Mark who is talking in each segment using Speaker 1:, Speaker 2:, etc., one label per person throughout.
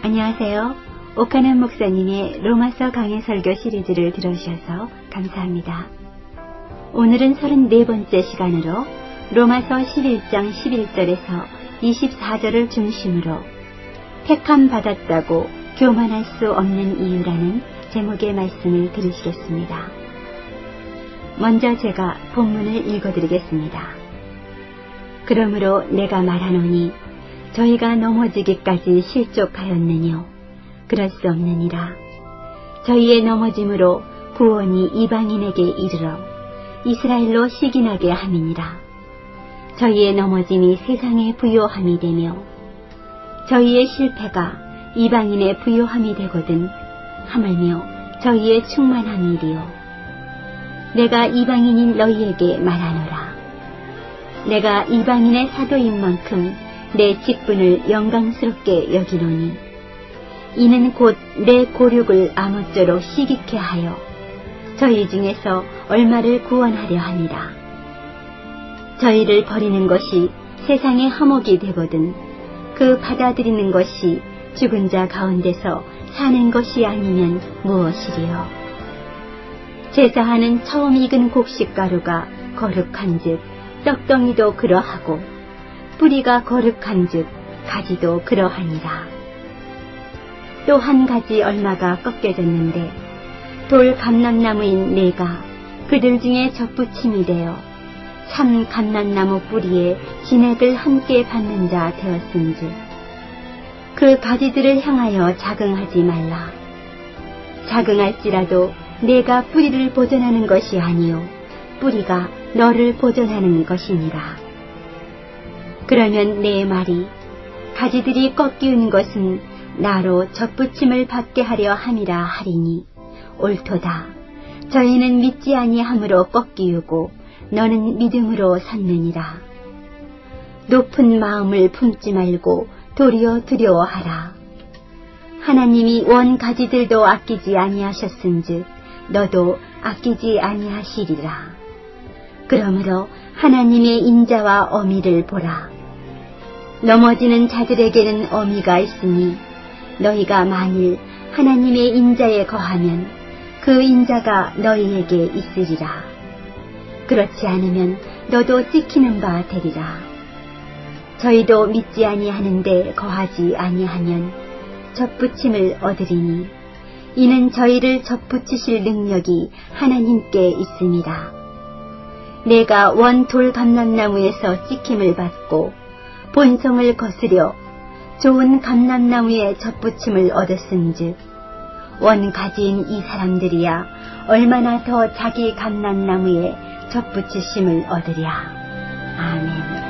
Speaker 1: 안녕하세요. 오카는 목사님의 로마서 강해 설교 시리즈를 들어주셔서 감사합니다. 오늘은 34번째 시간으로 로마서 11장 11절에서 24절을 중심으로 택함 받았다고 교만할 수 없는 이유라는 제목의 말씀을 들으시겠습니다. 먼저 제가 본문을 읽어드리겠습니다. 그러므로 내가 말하노니 저희가 넘어지기까지 실족하였느뇨. 그럴 수 없느니라. 저희의 넘어짐으로 구원이 이방인에게 이르러 이스라엘로 시기나게 함이니라. 저희의 넘어짐이 세상의 부요함이 되며 저희의 실패가 이방인의 부요함이 되거든 하물며 저희의 충만함이리요. 내가 이방인인 너희에게 말하노라. 내가 이방인의 사도인 만큼 내 직분을 영광스럽게 여기노니 이는 곧 내 고륙을 아무쪼록 시기케 하여 저희 중에서 얼마를 구원하려 합니다. 저희를 버리는 것이 세상의 화목이 되거든 그 받아들이는 것이 죽은 자 가운데서 사는 것이 아니면 무엇이리요. 제사하는 처음 익은 곡식가루가 거룩한즉 떡덩이도 그러하고 뿌리가 거룩한즉 가지도 그러하니라. 또 한 가지 얼마가 꺾여졌는데 돌 감람나무인 내가 그들 중에 접붙임이 되어 참 감람나무 뿌리에 진액을 함께 받는 자 되었은즉 그 가지들을 향하여 자긍하지 말라. 자긍할지라도 내가 뿌리를 보존하는 것이 아니요 뿌리가 너를 보존하는 것이니라. 그러면 내 말이 가지들이 꺾이운 것은 나로 접붙임을 받게 하려 함이라 하리니 옳도다. 저희는 믿지 아니함으로 꺾이우고 너는 믿음으로 섰느니라. 높은 마음을 품지 말고 도리어 두려워하라. 하나님이 원 가지들도 아끼지 아니하셨은즉 너도 아끼지 아니하시리라. 그러므로 하나님의 인자와 어미를 보라. 넘어지는 자들에게는 어미가 있으니 너희가 만일 하나님의 인자에 거하면 그 인자가 너희에게 있으리라. 그렇지 않으면 너도 찍히는 바 되리라. 저희도 믿지 아니하는데 거하지 아니하면 접붙임을 얻으리니 이는 저희를 접붙이실 능력이 하나님께 있습니다. 내가 원 돌 감람나무에서 찍힘을 받고 본성을 거스려 좋은 감람나무에 접붙임을 얻었은즉 원 가지인 이 사람들이야 얼마나 더 자기 감람나무에 접붙이심을 얻으랴. 아멘.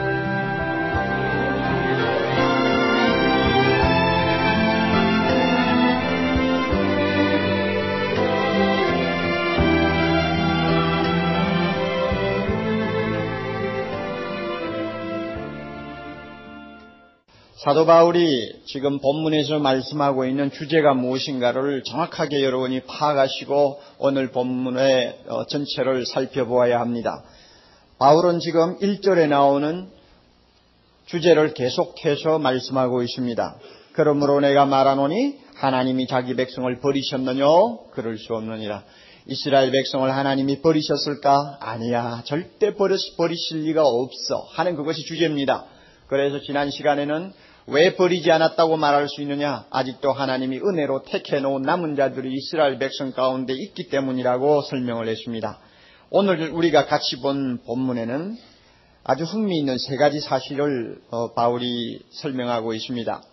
Speaker 2: 사도 바울이 지금 본문에서 말씀하고 있는 주제가 무엇인가를 정확하게 여러분이 파악하시고 오늘 본문의 전체를 살펴보아야 합니다. 바울은 지금 1절에 나오는 주제를 계속해서 말씀하고 있습니다. 그러므로 내가 말하노니 하나님이 자기 백성을 버리셨느뇨? 그럴 수 없느니라. 이스라엘 백성을 하나님이 버리셨을까? 아니야. 절대 버리실 리가 없어 하는 그것이 주제입니다. 그래서 지난 시간에는 왜 버리지 않았다고 말할 수 있느냐? 아직도 하나님이 은혜로 택해놓은 남은 자들이 이스라엘 백성 가운데 있기 때문이라고 설명을 했습니다. 오늘 우리가 같이 본 본문에는 아주 흥미있는 세 가지 사실을 바울이 설명하고 있습니다.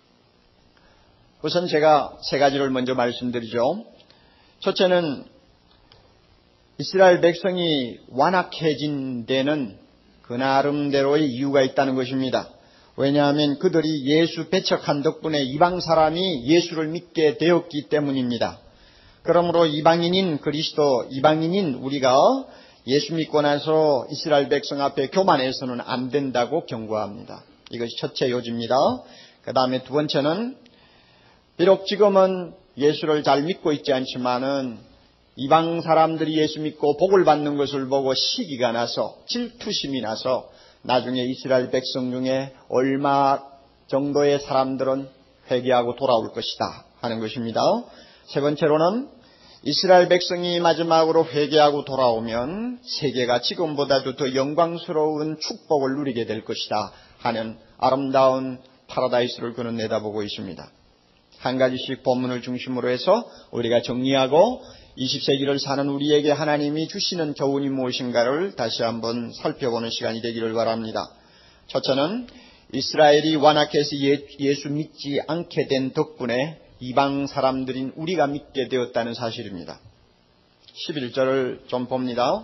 Speaker 2: 우선 제가 세 가지를 먼저 말씀드리죠. 첫째는 이스라엘 백성이 완악해진 데는 그 나름대로의 이유가 있다는 것입니다. 왜냐하면 그들이 예수 배척한 덕분에 이방 사람이 예수를 믿게 되었기 때문입니다. 그러므로 이방인인 우리가 예수 믿고 나서 이스라엘 백성 앞에 교만해서는 안 된다고 경고합니다. 이것이 첫째 요지입니다. 그 다음에 두 번째는 비록 지금은 예수를 잘 믿고 있지 않지만은 이방 사람들이 예수 믿고 복을 받는 것을 보고 시기가 나서 질투심이 나서 나중에 이스라엘 백성 중에 얼마 정도의 사람들은 회개하고 돌아올 것이다 하는 것입니다. 세 번째로는 이스라엘 백성이 마지막으로 회개하고 돌아오면 세계가 지금보다도 더 영광스러운 축복을 누리게 될 것이다 하는 아름다운 파라다이스를 그는 내다보고 있습니다. 한 가지씩 본문을 중심으로 해서 우리가 정리하고 20세기를 사는 우리에게 하나님이 주시는 교훈이 무엇인가를 다시 한번 살펴보는 시간이 되기를 바랍니다. 첫째는 이스라엘이 완악해서 예수 믿지 않게 된 덕분에 이방 사람들인 우리가 믿게 되었다는 사실입니다. 11절을 좀 봅니다.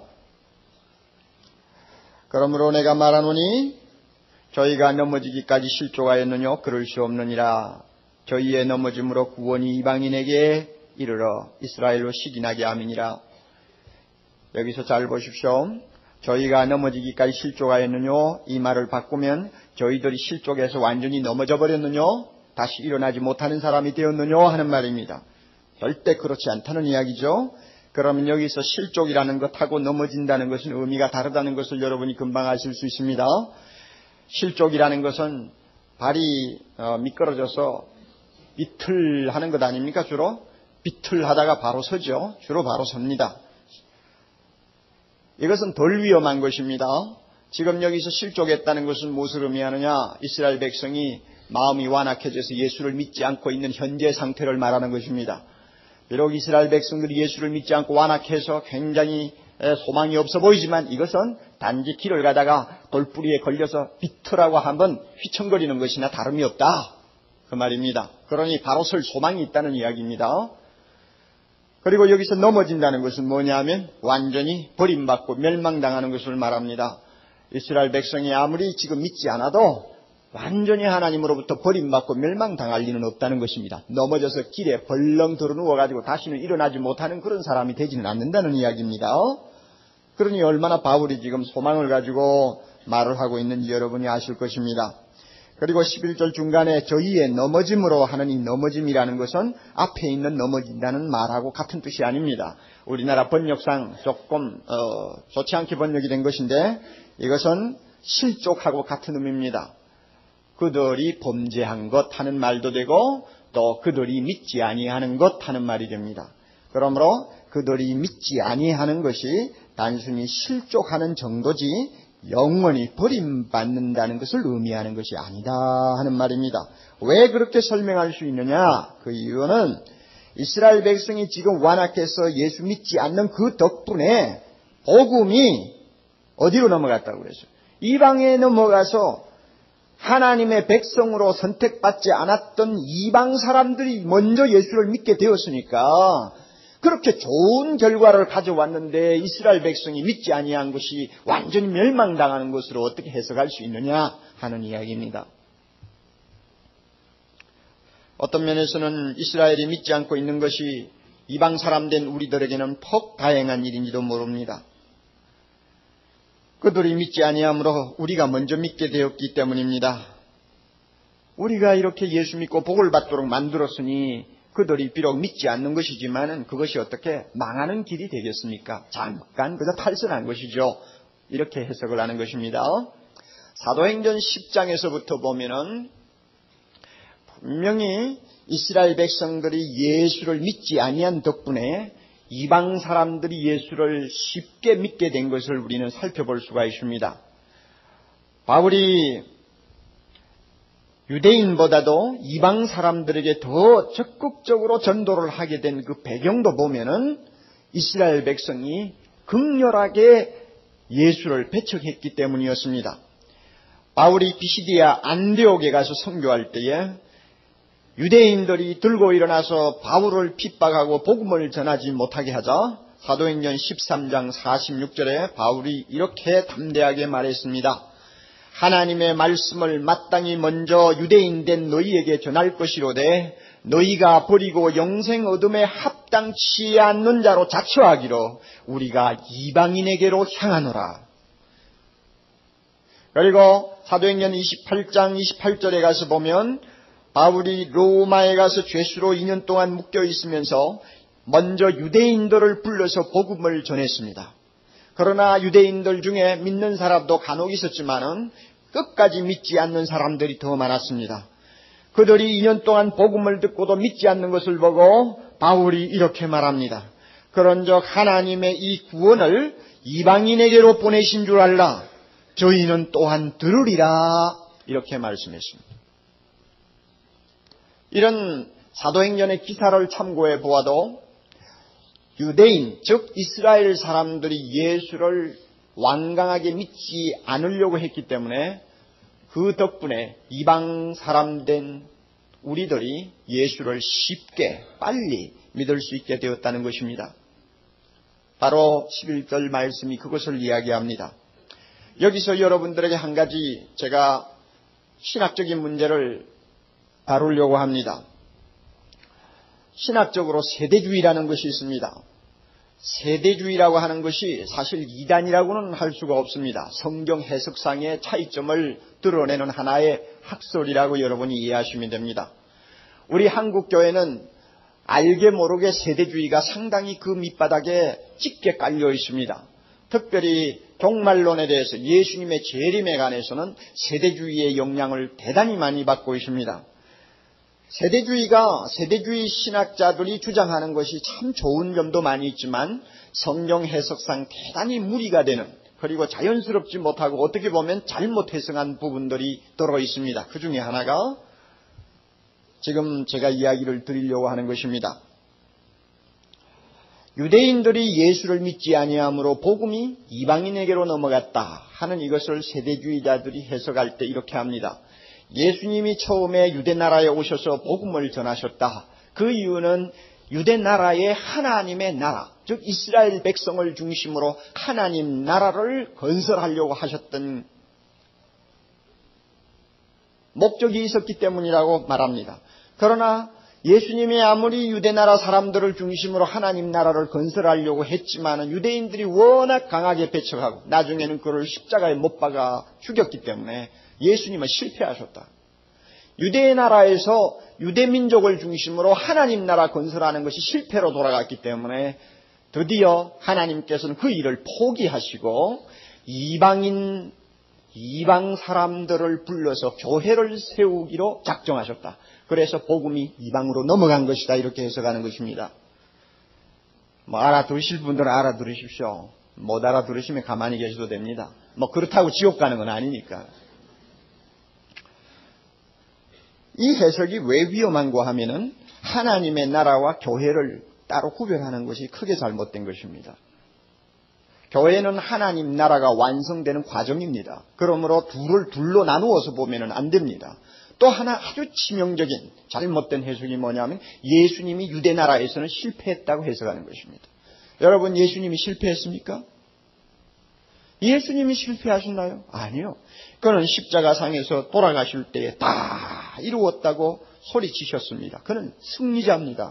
Speaker 2: 그러므로 내가 말하노니 저희가 넘어지기까지 실족하였느뇨 그럴 수 없느니라. 저희의 넘어짐으로 구원이 이방인에게 이르러 이스라엘로 시기나게 함이니라. 여기서 잘 보십시오. 저희가 넘어지기까지 실족하였느뇨 이 말을 바꾸면 저희들이 실족해서 완전히 넘어져 버렸느뇨 다시 일어나지 못하는 사람이 되었느뇨 하는 말입니다. 절대 그렇지 않다는 이야기죠. 그러면 여기서 실족이라는 것하고 넘어진다는 것은 의미가 다르다는 것을 여러분이 금방 아실 수 있습니다. 실족이라는 것은 발이 미끄러져서 비틀하는 것 아닙니까? 주로 비틀하다가 바로 서죠. 주로 바로 섭니다. 이것은 덜 위험한 것입니다. 지금 여기서 실족했다는 것은 무엇을 의미하느냐? 이스라엘 백성이 마음이 완악해져서 예수를 믿지 않고 있는 현재 상태를 말하는 것입니다. 비록 이스라엘 백성들이 예수를 믿지 않고 완악해서 굉장히 소망이 없어 보이지만 이것은 단지 길을 가다가 돌뿌리에 걸려서 비틀하고 한번 휘청거리는 것이나 다름이 없다. 그 말입니다. 그러니 바로 설 소망이 있다는 이야기입니다. 그리고 여기서 넘어진다는 것은 뭐냐면 완전히 버림받고 멸망당하는 것을 말합니다. 이스라엘 백성이 아무리 지금 믿지 않아도 완전히 하나님으로부터 버림받고 멸망당할 리는 없다는 것입니다. 넘어져서 길에 벌렁 들어 누워가지고 다시는 일어나지 못하는 그런 사람이 되지는 않는다는 이야기입니다. 그러니 얼마나 바울이 지금 소망을 가지고 말을 하고 있는지 여러분이 아실 것입니다. 그리고 11절 중간에 저희의 넘어짐으로 하는 이 넘어짐이라는 것은 앞에 있는 넘어진다는 말하고 같은 뜻이 아닙니다. 우리나라 번역상 조금 좋지 않게 번역이 된 것인데 이것은 실족하고 같은 의미입니다. 그들이 범죄한 것 하는 말도 되고 또 그들이 믿지 아니하는 것 하는 말이 됩니다. 그러므로 그들이 믿지 아니하는 것이 단순히 실족하는 정도지 영원히 버림받는다는 것을 의미하는 것이 아니다 하는 말입니다. 왜 그렇게 설명할 수 있느냐? 그 이유는 이스라엘 백성이 지금 완악해서 예수 믿지 않는 그 덕분에 복음이 어디로 넘어갔다고 그랬어요? 이방에 넘어가서 하나님의 백성으로 선택받지 않았던 이방 사람들이 먼저 예수를 믿게 되었으니까 그렇게 좋은 결과를 가져왔는데 이스라엘 백성이 믿지 아니한 것이 완전히 멸망당하는 것으로 어떻게 해석할 수 있느냐 하는 이야기입니다. 어떤 면에서는 이스라엘이 믿지 않고 있는 것이 이방 사람 된 우리들에게는 퍽 다행한 일인지도 모릅니다. 그들이 믿지 아니함으로 우리가 먼저 믿게 되었기 때문입니다. 우리가 이렇게 예수 믿고 복을 받도록 만들었으니 그들이 비록 믿지 않는 것이지만 그것이 어떻게 망하는 길이 되겠습니까? 잠깐 그저 탈선한 것이죠. 이렇게 해석을 하는 것입니다. 사도행전 10장에서부터 보면은 분명히 이스라엘 백성들이 예수를 믿지 아니한 덕분에 이방 사람들이 예수를 쉽게 믿게 된 것을 우리는 살펴볼 수가 있습니다. 바울이 유대인보다도 이방 사람들에게 더 적극적으로 전도를 하게 된 그 배경도 보면은 이스라엘 백성이 극렬하게 예수를 배척했기 때문이었습니다. 바울이 비시디아 안디옥에 가서 선교할 때에 유대인들이 들고 일어나서 바울을 핍박하고 복음을 전하지 못하게 하자 사도행전 13장 46절에 바울이 이렇게 담대하게 말했습니다. 하나님의 말씀을 마땅히 먼저 유대인 된 너희에게 전할 것이로되 너희가 버리고 영생 어둠에 합당치 않는 자로 자처하기로 우리가 이방인에게로 향하노라. 그리고 사도행전 28장 28절에 가서 보면 바울이 로마에 가서 죄수로 2년 동안 묶여 있으면서 먼저 유대인들을 불러서 복음을 전했습니다. 그러나 유대인들 중에 믿는 사람도 간혹 있었지만은 끝까지 믿지 않는 사람들이 더 많았습니다. 그들이 2년 동안 복음을 듣고도 믿지 않는 것을 보고 바울이 이렇게 말합니다. 그런즉 하나님의 이 구원을 이방인에게로 보내신 줄 알라. 저희는 또한 들으리라. 이렇게 말씀했습니다. 이런 사도행전의 기사를 참고해 보아도 유대인, 즉 이스라엘 사람들이 예수를 완강하게 믿지 않으려고 했기 때문에 그 덕분에 이방 사람 된 우리들이 예수를 쉽게 빨리 믿을 수 있게 되었다는 것입니다. 바로 11절 말씀이 그것을 이야기합니다. 여기서 여러분들에게 한 가지 제가 신학적인 문제를 다루려고 합니다. 신학적으로 세대주의라는 것이 있습니다. 세대주의라고 하는 것이 사실 이단이라고는 할 수가 없습니다. 성경 해석상의 차이점을 드러내는 하나의 학설이라고 여러분이 이해하시면 됩니다. 우리 한국교회는 알게 모르게 세대주의가 상당히 그 밑바닥에 짙게 깔려 있습니다. 특별히 종말론에 대해서 예수님의 재림에 관해서는 세대주의의 영향을 대단히 많이 받고 있습니다. 세대주의 신학자들이 주장하는 것이 참 좋은 점도 많이 있지만 성경 해석상 대단히 무리가 되는, 그리고 자연스럽지 못하고 어떻게 보면 잘못 해석한 부분들이 들어 있습니다. 그 중에 하나가 지금 제가 이야기를 드리려고 하는 것입니다. 유대인들이 예수를 믿지 아니함으로 복음이 이방인에게로 넘어갔다 하는 이것을 세대주의자들이 해석할 때 이렇게 합니다. 예수님이 처음에 유대나라에 오셔서 복음을 전하셨다. 그 이유는 유대나라의 하나님의 나라, 즉 이스라엘 백성을 중심으로 하나님 나라를 건설하려고 하셨던 목적이 있었기 때문이라고 말합니다. 그러나 예수님이 아무리 유대나라 사람들을 중심으로 하나님 나라를 건설하려고 했지만 유대인들이 워낙 강하게 배척하고 나중에는 그를 십자가에 못 박아 죽였기 때문에 예수님은 실패하셨다. 유대의 나라에서 유대민족을 중심으로 하나님 나라 건설하는 것이 실패로 돌아갔기 때문에 드디어 하나님께서는 그 일을 포기하시고 이방 사람들을 불러서 교회를 세우기로 작정하셨다. 그래서 복음이 이방으로 넘어간 것이다. 이렇게 해석하는 것입니다. 알아들으실 분들은 알아들으십시오. 못 알아들으시면 가만히 계셔도 됩니다. 그렇다고 지옥 가는 건 아니니까. 이 해석이 왜 위험한가 하면은 하나님의 나라와 교회를 따로 구별하는 것이 크게 잘못된 것입니다. 교회는 하나님 나라가 완성되는 과정입니다. 그러므로 둘로 나누어서 보면은 안 됩니다. 또 하나 아주 치명적인 잘못된 해석이 뭐냐면 예수님이 유대 나라에서는 실패했다고 해석하는 것입니다. 여러분, 예수님이 실패했습니까? 예수님이 실패하셨나요? 아니요. 그는 십자가상에서 돌아가실 때에 다 이루었다고 소리치셨습니다. 그는 승리자입니다.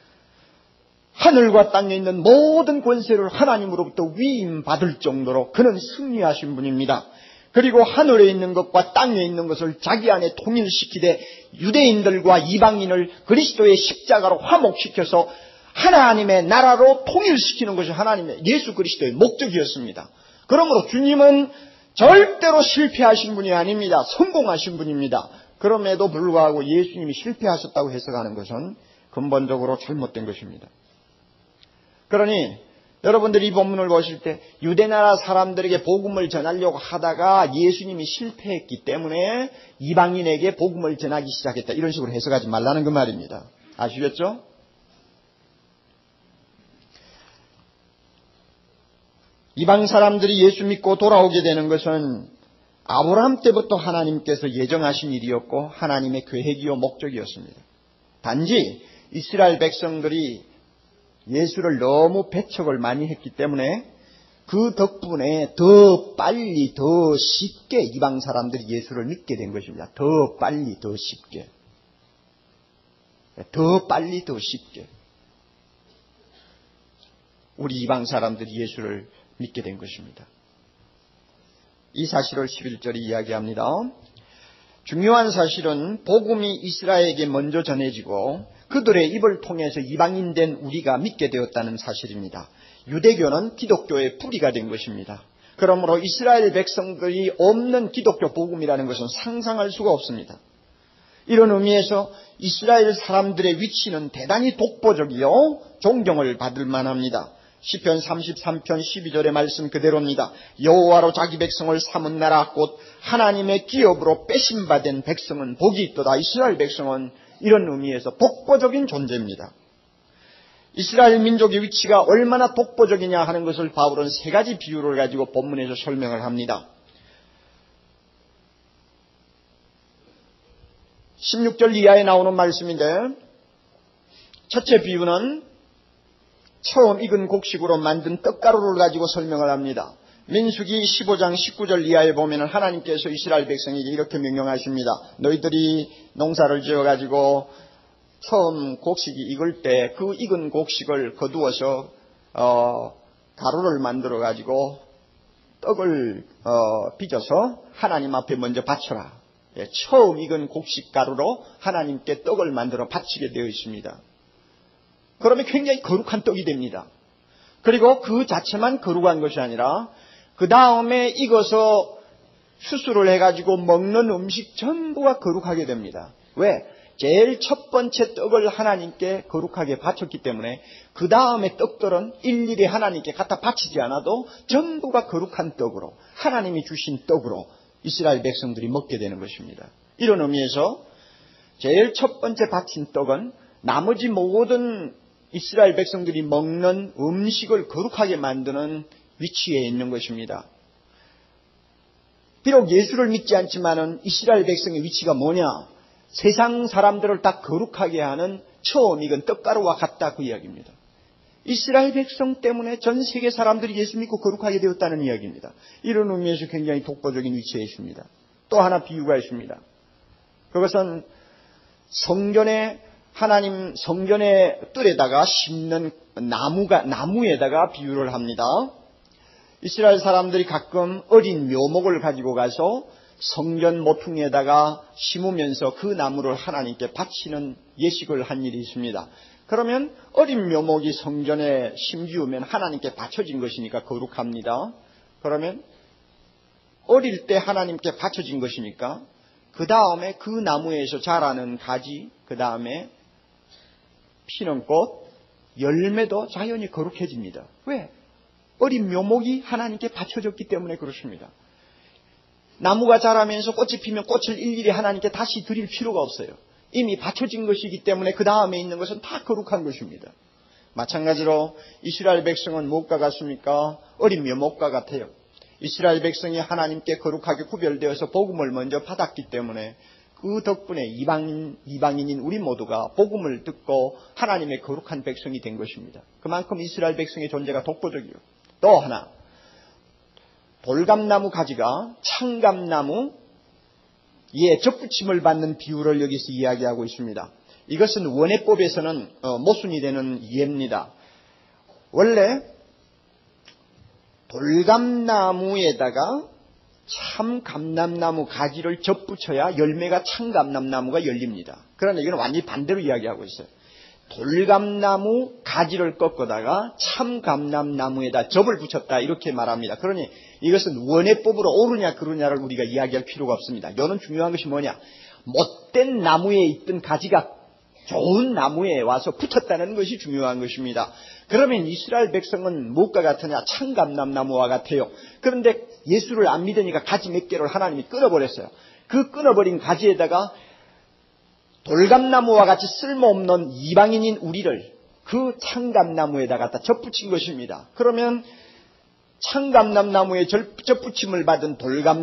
Speaker 2: 하늘과 땅에 있는 모든 권세를 하나님으로부터 위임받을 정도로 그는 승리하신 분입니다. 그리고 하늘에 있는 것과 땅에 있는 것을 자기 안에 통일시키되 유대인들과 이방인을 그리스도의 십자가로 화목시켜서 하나님의 나라로 통일시키는 것이 하나님의 예수 그리스도의 목적이었습니다. 그러므로 주님은 절대로 실패하신 분이 아닙니다. 성공하신 분입니다. 그럼에도 불구하고 예수님이 실패하셨다고 해석하는 것은 근본적으로 잘못된 것입니다. 그러니 여러분들이 이 본문을 보실 때 유대나라 사람들에게 복음을 전하려고 하다가 예수님이 실패했기 때문에 이방인에게 복음을 전하기 시작했다. 이런 식으로 해석하지 말라는 그 말입니다. 아시겠죠? 이방 사람들이 예수 믿고 돌아오게 되는 것은 아브라함 때부터 하나님께서 예정하신 일이었고 하나님의 계획이요 목적이었습니다. 단지 이스라엘 백성들이 예수를 너무 배척을 많이 했기 때문에 그 덕분에 더 빨리 더 쉽게 이방 사람들이 예수를 믿게 된 것입니다. 더 빨리 더 쉽게. 더 빨리 더 쉽게. 우리 이방 사람들이 예수를 믿게 된 것입니다. 이 사실을 11절이 이야기합니다. 중요한 사실은 복음이 이스라엘에게 먼저 전해지고 그들의 입을 통해서 이방인된 우리가 믿게 되었다는 사실입니다. 유대교는 기독교의 뿌리가 된 것입니다. 그러므로 이스라엘 백성들이 없는 기독교 복음이라는 것은 상상할 수가 없습니다. 이런 의미에서 이스라엘 사람들의 위치는 대단히 독보적이요 존경을 받을 만합니다. 시편 33편 12절의 말씀 그대로입니다. 여호와로 자기 백성을 삼은 나라 곧 하나님의 기업으로 빼심받은 백성은 복이 있도다. 이스라엘 백성은 이런 의미에서 독보적인 존재입니다. 이스라엘 민족의 위치가 얼마나 독보적이냐 하는 것을 바울은 세 가지 비유를 가지고 본문에서 설명을 합니다. 16절 이하에 나오는 말씀인데, 첫째 비유는 처음 익은 곡식으로 만든 떡가루를 가지고 설명을 합니다. 민수기 15장 19절 이하에 보면 하나님께서 이스라엘 백성에게 이렇게 명령하십니다. 너희들이 농사를 지어가지고 처음 곡식이 익을 때 그 익은 곡식을 거두어서 가루를 만들어가지고 떡을 빚어서 하나님 앞에 먼저 바쳐라. 처음 익은 곡식 가루로 하나님께 떡을 만들어 바치게 되어 있습니다. 그러면 굉장히 거룩한 떡이 됩니다. 그리고 그 자체만 거룩한 것이 아니라 그 다음에 익어서 수술을 해가지고 먹는 음식 전부가 거룩하게 됩니다. 왜? 제일 첫 번째 떡을 하나님께 거룩하게 바쳤기 때문에 그 다음에 떡들은 일일이 하나님께 갖다 바치지 않아도 전부가 거룩한 떡으로 하나님이 주신 떡으로 이스라엘 백성들이 먹게 되는 것입니다. 이런 의미에서 제일 첫 번째 바친 떡은 나머지 모든 이스라엘 백성들이 먹는 음식을 거룩하게 만드는 위치에 있는 것입니다. 비록 예수를 믿지 않지만은 이스라엘 백성의 위치가 뭐냐? 세상 사람들을 다 거룩하게 하는 처음 익은 떡가루와 같다 그 이야기입니다. 이스라엘 백성 때문에 전 세계 사람들이 예수 믿고 거룩하게 되었다는 이야기입니다. 이런 의미에서 굉장히 독보적인 위치에 있습니다. 또 하나 비유가 있습니다. 그것은 성전의 뜰에다가 심는 나무에다가 비유를 합니다. 이스라엘 사람들이 가끔 어린 묘목을 가지고 가서 성전 모퉁이에다가 심으면서 그 나무를 하나님께 바치는 예식을 한 일이 있습니다. 그러면 어린 묘목이 성전에 심지우면 하나님께 바쳐진 것이니까 거룩합니다. 그러면 어릴 때 하나님께 바쳐진 것이니까 그 다음에 그 나무에서 자라는 가지, 그 다음에 피는 꽃, 열매도 자연히 거룩해집니다. 왜? 어린 묘목이 하나님께 바쳐졌기 때문에 그렇습니다. 나무가 자라면서 꽃이 피면 꽃을 일일이 하나님께 다시 드릴 필요가 없어요. 이미 바쳐진 것이기 때문에 그 다음에 있는 것은 다 거룩한 것입니다. 마찬가지로 이스라엘 백성은 무엇과 같습니까? 어린 묘목과 같아요. 이스라엘 백성이 하나님께 거룩하게 구별되어서 복음을 먼저 받았기 때문에 그 덕분에 이방인인 우리 모두가 복음을 듣고 하나님의 거룩한 백성이 된 것입니다. 그만큼 이스라엘 백성의 존재가 독보적이요. 또 하나, 돌감나무 가지가 창감나무에 접붙임을 받는 비유를 여기서 이야기하고 있습니다. 이것은 원해법에서는 모순이 되는 이해입니다. 원래 돌감나무에다가 참감람나무 가지를 접붙여야 열매가 참감람나무가 열립니다. 그러나 이건 완전히 반대로 이야기하고 있어요. 돌감나무 가지를 꺾어다가 참감람나무에다 접을 붙였다 이렇게 말합니다. 그러니 이것은 원해법으로 옳으냐 그르냐를 우리가 이야기할 필요가 없습니다. 여는 중요한 것이 뭐냐? 못된 나무에 있던 가지가 좋은 나무에 와서 붙었다는 것이 중요한 것입니다. 그러면 이스라엘 백성은 무엇과 같으냐? 참감람나무와 같아요. 그런데 예수를 안 믿으니까 가지 몇 개를 하나님이 끊어버렸어요. 그 끊어버린 가지에다가 돌감나무와 같이 쓸모없는 이방인인 우리를 그 참감나무에다 갖다 접붙인 것입니다. 그러면 참감람나무에 접붙임을 받은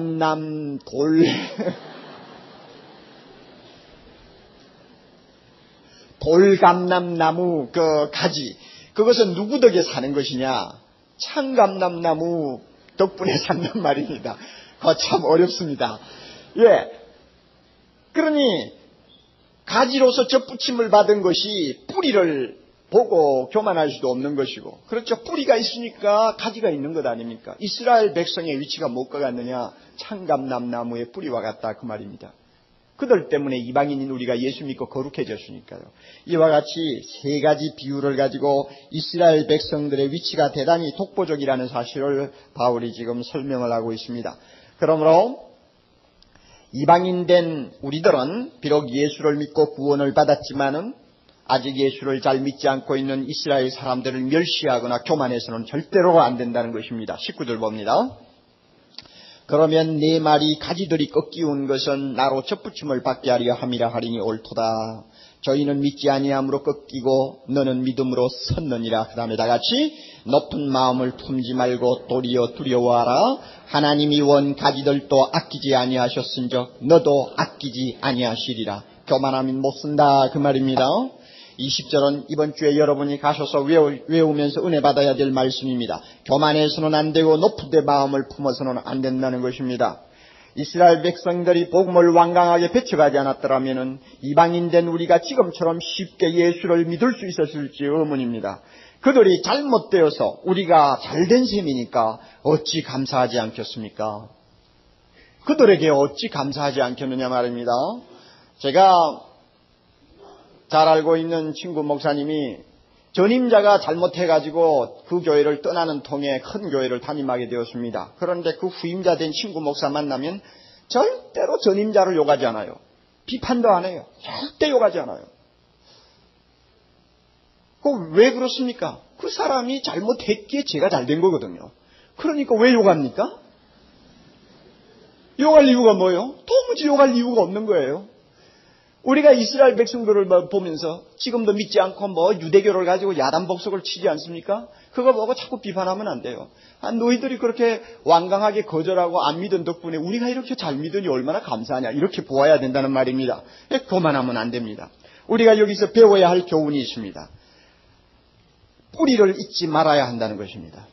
Speaker 2: 돌감람나무 그 가지, 그것은 누구 덕에 사는 것이냐? 참감람나무 덕분에 산단 말입니다. 참 어렵습니다. 예. 그러니 가지로서 접붙임을 받은 것이 뿌리를 보고 교만할 수도 없는 것이고, 그렇죠. 뿌리가 있으니까 가지가 있는 것 아닙니까? 이스라엘 백성의 위치가 무엇과 같느냐? 참감람나무의 뿌리와 같다 그 말입니다. 그들 때문에 이방인인 우리가 예수 믿고 거룩해졌으니까요. 이와 같이 세 가지 비유를 가지고 이스라엘 백성들의 위치가 대단히 독보적이라는 사실을 바울이 지금 설명을 하고 있습니다. 그러므로 이방인 된 우리들은 비록 예수를 믿고 구원을 받았지만은 아직 예수를 잘 믿지 않고 있는 이스라엘 사람들을 멸시하거나 교만해서는 절대로 안 된다는 것입니다. 19절 봅니다. 그러면 내 말이 가지들이 꺾이운 것은 나로 접붙임을 받게 하려 함이라 하리니 옳도다. 저희는 믿지 아니함으로 꺾이고 너는 믿음으로 섰느니라. 그 다음에 다같이 높은 마음을 품지 말고 도리어 두려워하라. 하나님이 원 가지들도 아끼지 아니하셨은즉 너도 아끼지 아니하시리라. 교만함은 못 쓴다 그 말입니다. 20절은 이번 주에 여러분이 가셔서 외우면서 은혜 받아야 될 말씀입니다. 교만해서는 안 되고 높은 데 마음을 품어서는 안 된다는 것입니다. 이스라엘 백성들이 복음을 완강하게 배쳐가지 않았더라면 이방인 된 우리가 지금처럼 쉽게 예수를 믿을 수 있었을지 의문입니다. 그들이 잘못되어서 우리가 잘된 셈이니까 어찌 감사하지 않겠습니까? 그들에게 어찌 감사하지 않겠느냐 말입니다. 제가 잘 알고 있는 친구 목사님이 전임자가 잘못해가지고 그 교회를 떠나는 통에 큰 교회를 담임하게 되었습니다. 그런데 그 후임자 된 친구 목사 만나면 절대로 전임자를 욕하지 않아요. 비판도 안 해요. 절대 욕하지 않아요. 왜 그렇습니까? 그 사람이 잘못했기에 제가 잘된 거거든요. 그러니까 왜 욕합니까? 욕할 이유가 뭐예요? 도무지 욕할 이유가 없는 거예요. 우리가 이스라엘 백성들을 보면서 지금도 믿지 않고 유대교를 가지고 야단복속을 치지 않습니까? 그거 보고 자꾸 비판하면 안 돼요. 너희들이 그렇게 완강하게 거절하고 안 믿은 덕분에 우리가 이렇게 잘 믿으니 얼마나 감사하냐, 이렇게 보아야 된다는 말입니다. 교만하면 안 됩니다. 우리가 여기서 배워야 할 교훈이 있습니다. 뿌리를 잊지 말아야 한다는 것입니다.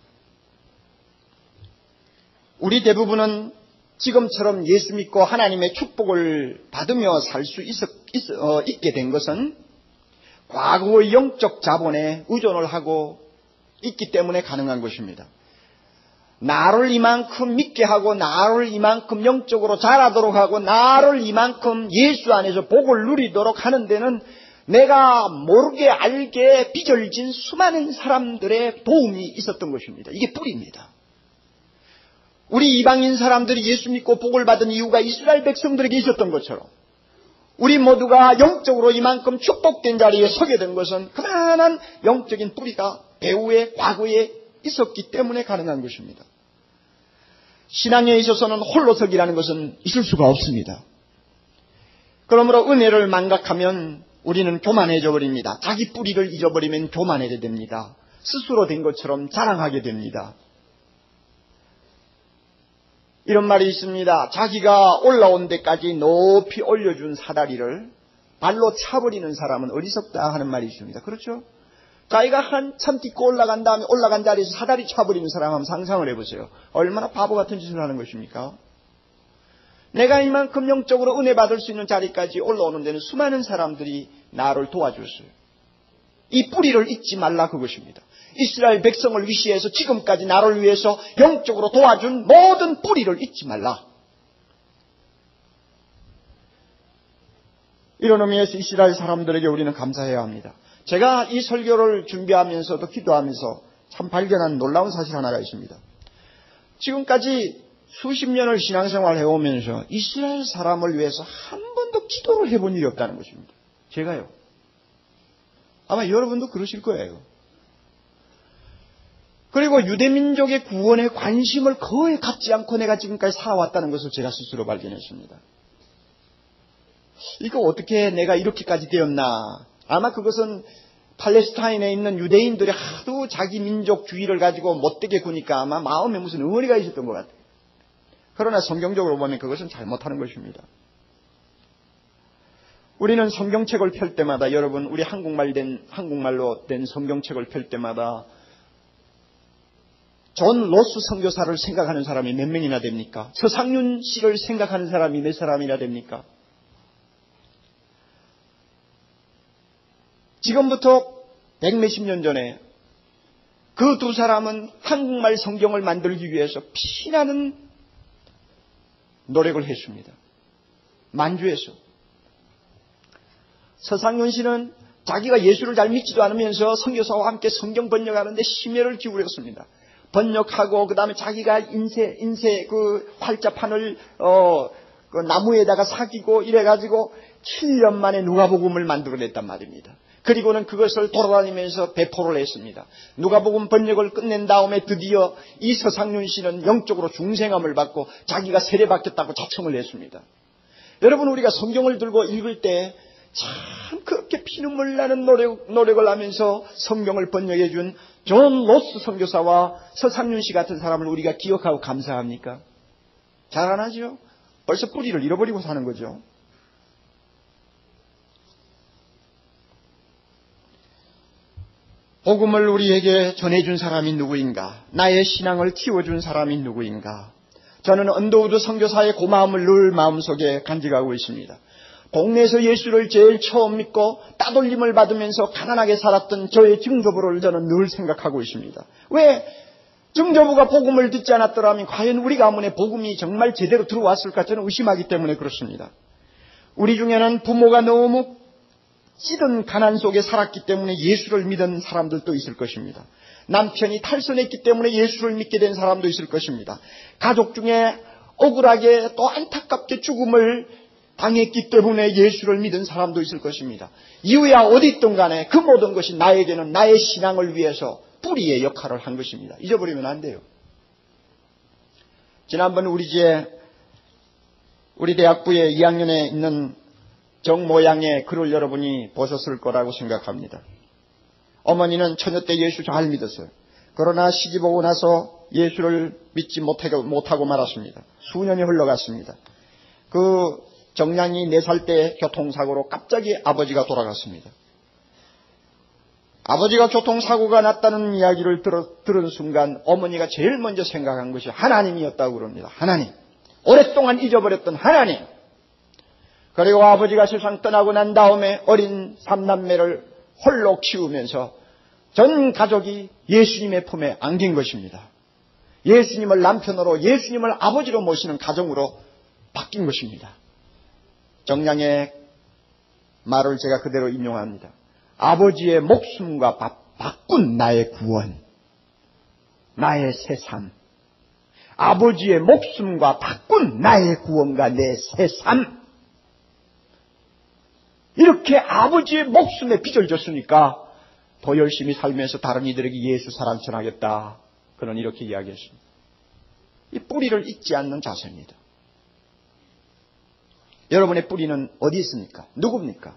Speaker 2: 우리 대부분은 지금처럼 예수 믿고 하나님의 축복을 받으며 살 수 있게 된 것은 과거의 영적 자본에 의존을 하고 있기 때문에 가능한 것입니다. 나를 이만큼 믿게 하고 나를 이만큼 영적으로 자라도록 하고 나를 이만큼 예수 안에서 복을 누리도록 하는 데는 내가 모르게 알게 빚어진 수많은 사람들의 도움이 있었던 것입니다. 이게 뿌리입니다. 우리 이방인 사람들이 예수 믿고 복을 받은 이유가 이스라엘 백성들에게 있었던 것처럼 우리 모두가 영적으로 이만큼 축복된 자리에 서게 된 것은 그만한 영적인 뿌리가 배후의 과거에 있었기 때문에 가능한 것입니다. 신앙에 있어서는 홀로서기라는 것은 있을 수가 없습니다. 그러므로 은혜를 망각하면 우리는 교만해져 버립니다. 자기 뿌리를 잊어버리면 교만해져 됩니다. 스스로 된 것처럼 자랑하게 됩니다. 이런 말이 있습니다. 자기가 올라온 데까지 높이 올려준 사다리를 발로 차버리는 사람은 어리석다 하는 말이 있습니다. 그렇죠? 자기가 한참 딛고 올라간 다음에 올라간 자리에서 사다리 차버리는 사람 한번 상상을 해보세요. 얼마나 바보 같은 짓을 하는 것입니까? 내가 이만큼 영적으로 은혜 받을 수 있는 자리까지 올라오는 데는 수많은 사람들이 나를 도와줬어요. 이 뿌리를 잊지 말라 그것입니다. 이스라엘 백성을 위시해서 지금까지 나를 위해서 영적으로 도와준 모든 뿌리를 잊지 말라. 이런 의미에서 이스라엘 사람들에게 우리는 감사해야 합니다. 제가 이 설교를 준비하면서도 기도하면서 참 발견한 놀라운 사실 하나가 있습니다. 지금까지 수십 년을 신앙생활을 해오면서 이스라엘 사람을 위해서 한 번도 기도를 해본 일이 없다는 것입니다. 제가요. 아마 여러분도 그러실 거예요. 그리고 유대민족의 구원에 관심을 거의 갖지 않고 내가 지금까지 살아왔다는 것을 제가 스스로 발견했습니다. 이거 어떻게 내가 이렇게까지 되었나. 아마 그것은 팔레스타인에 있는 유대인들이 하도 자기 민족주의를 가지고 못되게 구니까 아마 마음에 무슨 의리가 있었던 것 같아요. 그러나 성경적으로 보면 그것은 잘못하는 것입니다. 우리는 성경책을 펼 때마다 여러분 우리 한국말로 된 성경책을 펼 때마다 존 로스 선교사를 생각하는 사람이 몇 명이나 됩니까? 서상윤 씨를 생각하는 사람이 몇 사람이나 됩니까? 지금부터 100몇십 년 전에 그 두 사람은 한국말 성경을 만들기 위해서 피나는 노력을 했습니다. 만주에서. 서상윤 씨는 자기가 예수를 잘 믿지도 않으면서 선교사와 함께 성경 번역하는데 심혈을 기울였습니다. 번역하고 그 다음에 자기가 인쇄 그 활자판을 그 나무에다가 사귀고 이래가지고 7년 만에 누가복음을 만들어냈단 말입니다. 그리고는 그것을 돌아다니면서 배포를 했습니다. 누가복음 번역을 끝낸 다음에 드디어 이 서상윤 씨는 영적으로 중생함을 받고 자기가 세례받겠다고 자청을 했습니다. 여러분, 우리가 성경을 들고 읽을 때 참 그렇게 피눈물 나는 노력을 하면서 성경을 번역해 준 존 로스 선교사와 서상윤 씨 같은 사람을 우리가 기억하고 감사합니까? 잘 안 하죠? 벌써 뿌리를 잃어버리고 사는 거죠. 복음을 우리에게 전해준 사람이 누구인가? 나의 신앙을 키워준 사람이 누구인가? 저는 언더우드 선교사의 고마움을 늘 마음속에 간직하고 있습니다. 동네에서 예수를 제일 처음 믿고 따돌림을 받으면서 가난하게 살았던 저의 증조부를 저는 늘 생각하고 있습니다. 왜 증조부가 복음을 듣지 않았더라면 과연 우리 가문에 복음이 정말 제대로 들어왔을까 저는 의심하기 때문에 그렇습니다. 우리 중에는 부모가 너무 찌든 가난 속에 살았기 때문에 예수를 믿은 사람들도 있을 것입니다. 남편이 탈선했기 때문에 예수를 믿게 된 사람도 있을 것입니다. 가족 중에 억울하게 또 안타깝게 죽음을 당했기 때문에 예수를 믿은 사람도 있을 것입니다. 이유야 어디 있든 간에 그 모든 것이 나에게는 나의 신앙을 위해서 뿌리의 역할을 한 것입니다. 잊어버리면 안 돼요. 지난번 우리 대학부에 2학년에 있는 정 모양의 글을 여러분이 보셨을 거라고 생각합니다. 어머니는 처녀 때 예수 잘 믿었어요. 그러나 시집 오고 나서 예수를 믿지 못하고 말았습니다. 수년이 흘러갔습니다. 그 정량이 4살 때 교통사고로 갑자기 아버지가 돌아갔습니다. 아버지가 교통사고가 났다는 이야기를 들은 순간 어머니가 제일 먼저 생각한 것이 하나님이었다고 그럽니다. 하나님. 오랫동안 잊어버렸던 하나님. 그리고 아버지가 세상 떠나고 난 다음에 어린 3남매를 홀로 키우면서 전 가족이 예수님의 품에 안긴 것입니다. 예수님을 남편으로 예수님을 아버지로 모시는 가정으로 바뀐 것입니다. 정량의 말을 제가 그대로 인용합니다. 아버지의 목숨과 바꾼 나의 구원, 나의 새삼. 아버지의 목숨과 바꾼 나의 구원과 내 새삼. 이렇게 아버지의 목숨에 빚을 졌으니까 더 열심히 살면서 다른 이들에게 예수 사랑 전하겠다. 그는 이렇게 이야기했습니다. 이 뿌리를 잊지 않는 자세입니다. 여러분의 뿌리는 어디 있습니까? 누굽니까?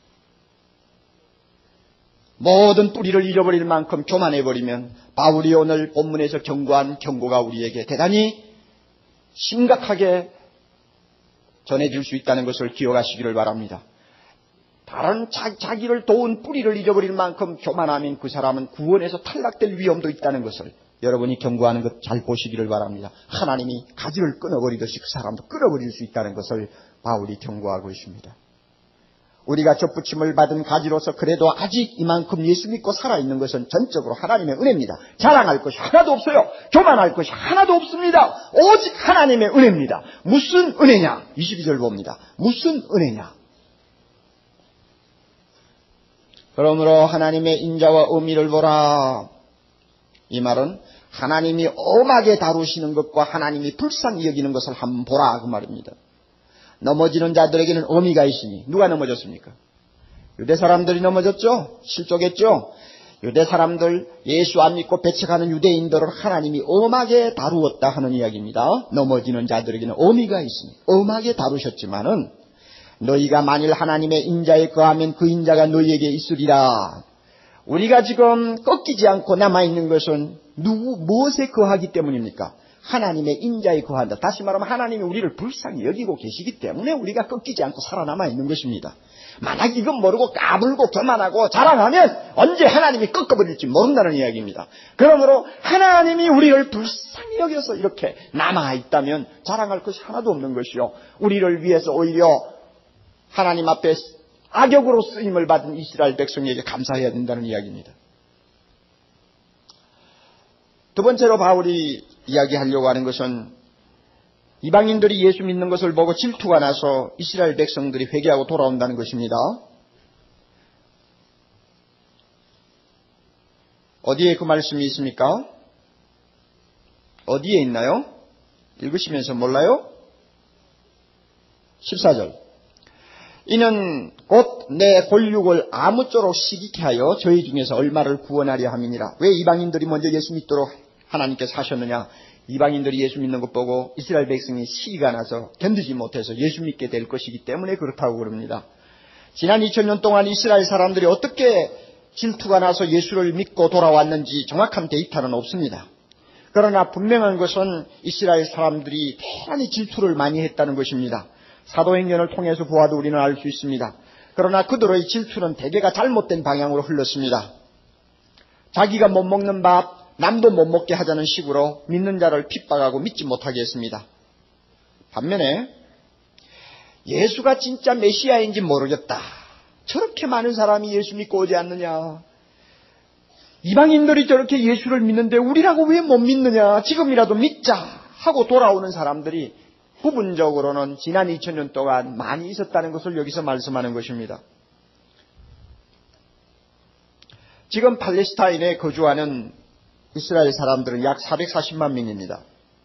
Speaker 2: 모든 뿌리를 잃어버릴 만큼 교만해버리면 바울이 오늘 본문에서 경고한 경고가 우리에게 대단히 심각하게 전해질 수 있다는 것을 기억하시기를 바랍니다. 다른 자기를 도운 뿌리를 잃어버릴 만큼 교만하면 그 사람은 구원에서 탈락될 위험도 있다는 것을 여러분이 경고하는 것 잘 보시기를 바랍니다. 하나님이 가지를 끊어버리듯이 그 사람도 끊어버릴 수 있다는 것을 바울이 경고하고 있습니다. 우리가 접붙임을 받은 가지로서 그래도 아직 이만큼 예수 믿고 살아있는 것은 전적으로 하나님의 은혜입니다. 자랑할 것이 하나도 없어요. 교만할 것이 하나도 없습니다. 오직 하나님의 은혜입니다. 무슨 은혜냐? 22절 봅니다. 무슨 은혜냐? 그러므로 하나님의 인자와 의미를 보라. 이 말은 하나님이 엄하게 다루시는 것과 하나님이 불쌍히 여기는 것을 한번 보라 그 말입니다. 넘어지는 자들에게는 의미가 있으니 누가 넘어졌습니까? 유대 사람들이 넘어졌죠. 실족했죠. 유대 사람들 예수 안 믿고 배척하는 유대인들을 하나님이 엄하게 다루었다 하는 이야기입니다. 넘어지는 자들에게는 의미가 있으니 엄하게 다루셨지만은 너희가 만일 하나님의 인자에 거하면 그 인자가 너희에게 있으리라. 우리가 지금 꺾이지 않고 남아있는 것은 무엇에 거하기 때문입니까? 하나님의 인자에 거한다. 다시 말하면 하나님이 우리를 불쌍히 여기고 계시기 때문에 우리가 꺾이지 않고 살아남아 있는 것입니다. 만약 이건 모르고 까불고 교만하고 자랑하면 언제 하나님이 꺾어버릴지 모른다는 이야기입니다. 그러므로 하나님이 우리를 불쌍히 여겨서 이렇게 남아있다면 자랑할 것이 하나도 없는 것이요. 우리를 위해서 오히려 하나님 앞에 악역으로 쓰임을 받은 이스라엘 백성에게 감사해야 된다는 이야기입니다. 두 번째로 바울이 이야기하려고 하는 것은 이방인들이 예수 믿는 것을 보고 질투가 나서 이스라엘 백성들이 회개하고 돌아온다는 것입니다. 어디에 그 말씀이 있습니까? 어디에 있나요? 읽으시면서 몰라요? 14절. 이는 곧 내 권육을 아무쪼록 시기케 하여 저희 중에서 얼마를 구원하려 함이니라. 왜 이방인들이 먼저 예수 믿도록 하나님께서 하셨느냐? 이방인들이 예수 믿는 것 보고 이스라엘 백성이 시기가 나서 견디지 못해서 예수 믿게 될 것이기 때문에 그렇다고 그럽니다. 지난 2000년 동안 이스라엘 사람들이 어떻게 질투가 나서 예수를 믿고 돌아왔는지 정확한 데이터는 없습니다. 그러나 분명한 것은 이스라엘 사람들이 대단히 질투를 많이 했다는 것입니다. 사도행전을 통해서 보아도 우리는 알 수 있습니다. 그러나 그들의 질투는 대개가 잘못된 방향으로 흘렀습니다. 자기가 못 먹는 밥 남도 못 먹게 하자는 식으로 믿는 자를 핍박하고 믿지 못하게 했습니다. 반면에 예수가 진짜 메시아인지 모르겠다. 저렇게 많은 사람이 예수 믿고 오지 않느냐. 이방인들이 저렇게 예수를 믿는데 우리라고 왜 못 믿느냐. 지금이라도 믿자 하고 돌아오는 사람들이 부분적으로는 지난 2000년 동안 많이 있었다는 것을 여기서 말씀하는 것입니다. 지금 팔레스타인에 거주하는 이스라엘 사람들은 약 440만 명입니다.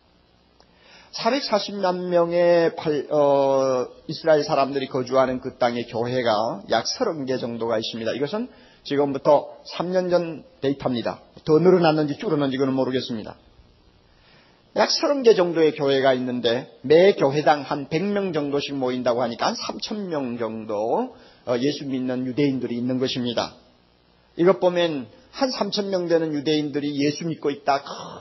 Speaker 2: 440만 명의 이스라엘 사람들이 거주하는 그 땅의 교회가 약 30개 정도가 있습니다. 이것은 지금부터 3년 전 데이터입니다. 더 늘어났는지 줄었는지 그건 모르겠습니다. 약 30개 정도의 교회가 있는데 매 교회당 한 100명 정도씩 모인다고 하니까 한 3,000명 정도 예수 믿는 유대인들이 있는 것입니다. 이것 보면 한 3,000명 되는 유대인들이 예수 믿고 있다.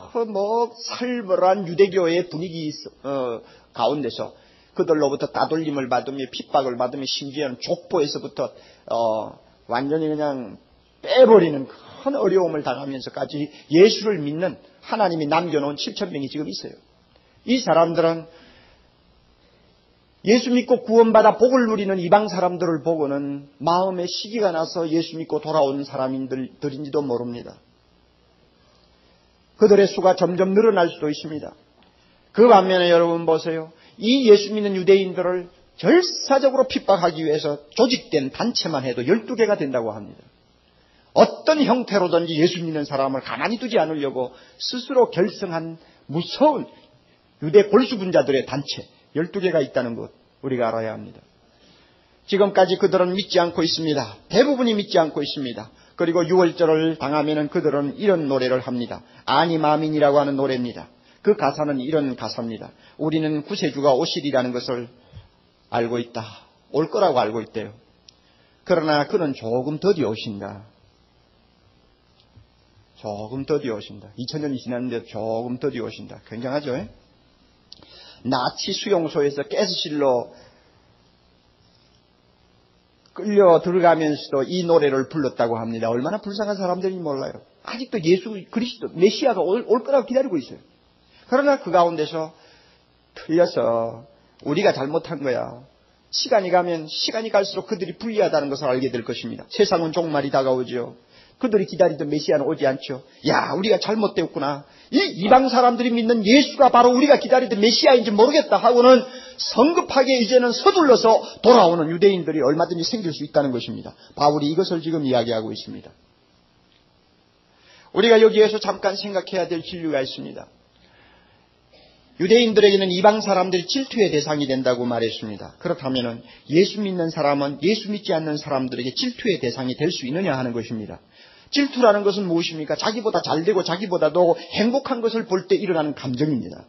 Speaker 2: 살벌한 유대교의 분위기 가운데서 그들로부터 따돌림을 받으며 핍박을 받으며 심지어는 족보에서부터 완전히 그냥 빼버리는 큰 어려움을 당하면서까지 예수를 믿는 하나님이 남겨놓은 7,000명이 지금 있어요. 이 사람들은 예수 믿고 구원받아 복을 누리는 이방 사람들을 보고는 마음에 시기가 나서 예수 믿고 돌아온 사람들인지도 모릅니다. 그들의 수가 점점 늘어날 수도 있습니다. 그 반면에 여러분 보세요. 이 예수 믿는 유대인들을 절사적으로 핍박하기 위해서 조직된 단체만 해도 12개가 된다고 합니다. 어떤 형태로든지 예수 믿는 사람을 가만히 두지 않으려고 스스로 결성한 무서운 유대 골수분자들의 단체 12개가 있다는 것 우리가 알아야 합니다. 지금까지 그들은 믿지 않고 있습니다. 대부분이 믿지 않고 있습니다. 그리고 유월절을 당하면 그들은 이런 노래를 합니다. 아니마민이라고 하는 노래입니다. 그 가사는 이런 가사입니다. 우리는 구세주가 오시리라는 것을 알고 있다. 올 거라고 알고 있대요. 그러나 그는 조금 더디 오신다. 조금 더디 오신다. 2000년이 지났는데 조금 더디 오신다. 굉장하죠? 나치 수용소에서 가스실로 끌려 들어가면서도 이 노래를 불렀다고 합니다. 얼마나 불쌍한 사람들인지 몰라요. 아직도 예수 그리스도 메시아가 올 거라고 기다리고 있어요. 그러나 그 가운데서 틀려서 우리가 잘못한 거야. 시간이 가면 시간이 갈수록 그들이 불리하다는 것을 알게 될 것입니다. 세상은 종말이 다가오죠. 그들이 기다리던 메시아는 오지 않죠. 야, 우리가 잘못되었구나. 이 이방 사람들이 믿는 예수가 바로 우리가 기다리던 메시아인지 모르겠다 하고는 성급하게 이제는 서둘러서 돌아오는 유대인들이 얼마든지 생길 수 있다는 것입니다. 바울이 이것을 지금 이야기하고 있습니다. 우리가 여기에서 잠깐 생각해야 될 진리가 있습니다. 유대인들에게는 이방 사람들이 질투의 대상이 된다고 말했습니다. 그렇다면 예수 믿는 사람은 예수 믿지 않는 사람들에게 질투의 대상이 될 수 있느냐 하는 것입니다. 질투라는 것은 무엇입니까? 자기보다 잘되고 자기보다도 행복한 것을 볼 때 일어나는 감정입니다.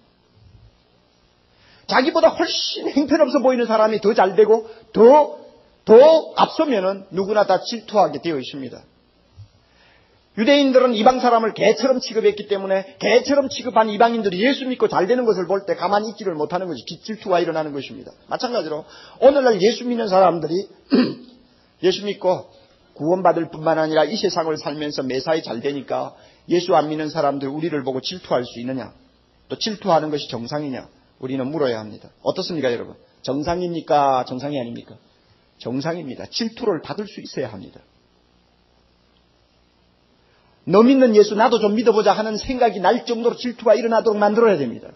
Speaker 2: 자기보다 훨씬 형편없어 보이는 사람이 더 잘되고 더 앞서면은 누구나 다 질투하게 되어 있습니다. 유대인들은 이방 사람을 개처럼 취급했기 때문에 개처럼 취급한 이방인들이 예수 믿고 잘되는 것을 볼 때 가만히 있지를 못하는 것이 질투가 일어나는 것입니다. 마찬가지로 오늘날 예수 믿는 사람들이 예수 믿고 구원받을 뿐만 아니라 이 세상을 살면서 매사에 잘되니까 예수 안 믿는 사람들 우리를 보고 질투할 수 있느냐? 또 질투하는 것이 정상이냐? 우리는 물어야 합니다. 어떻습니까 여러분? 정상입니까? 정상이 아닙니까? 정상입니다. 질투를 받을 수 있어야 합니다. 너 믿는 예수 나도 좀 믿어보자 하는 생각이 날 정도로 질투가 일어나도록 만들어야 됩니다.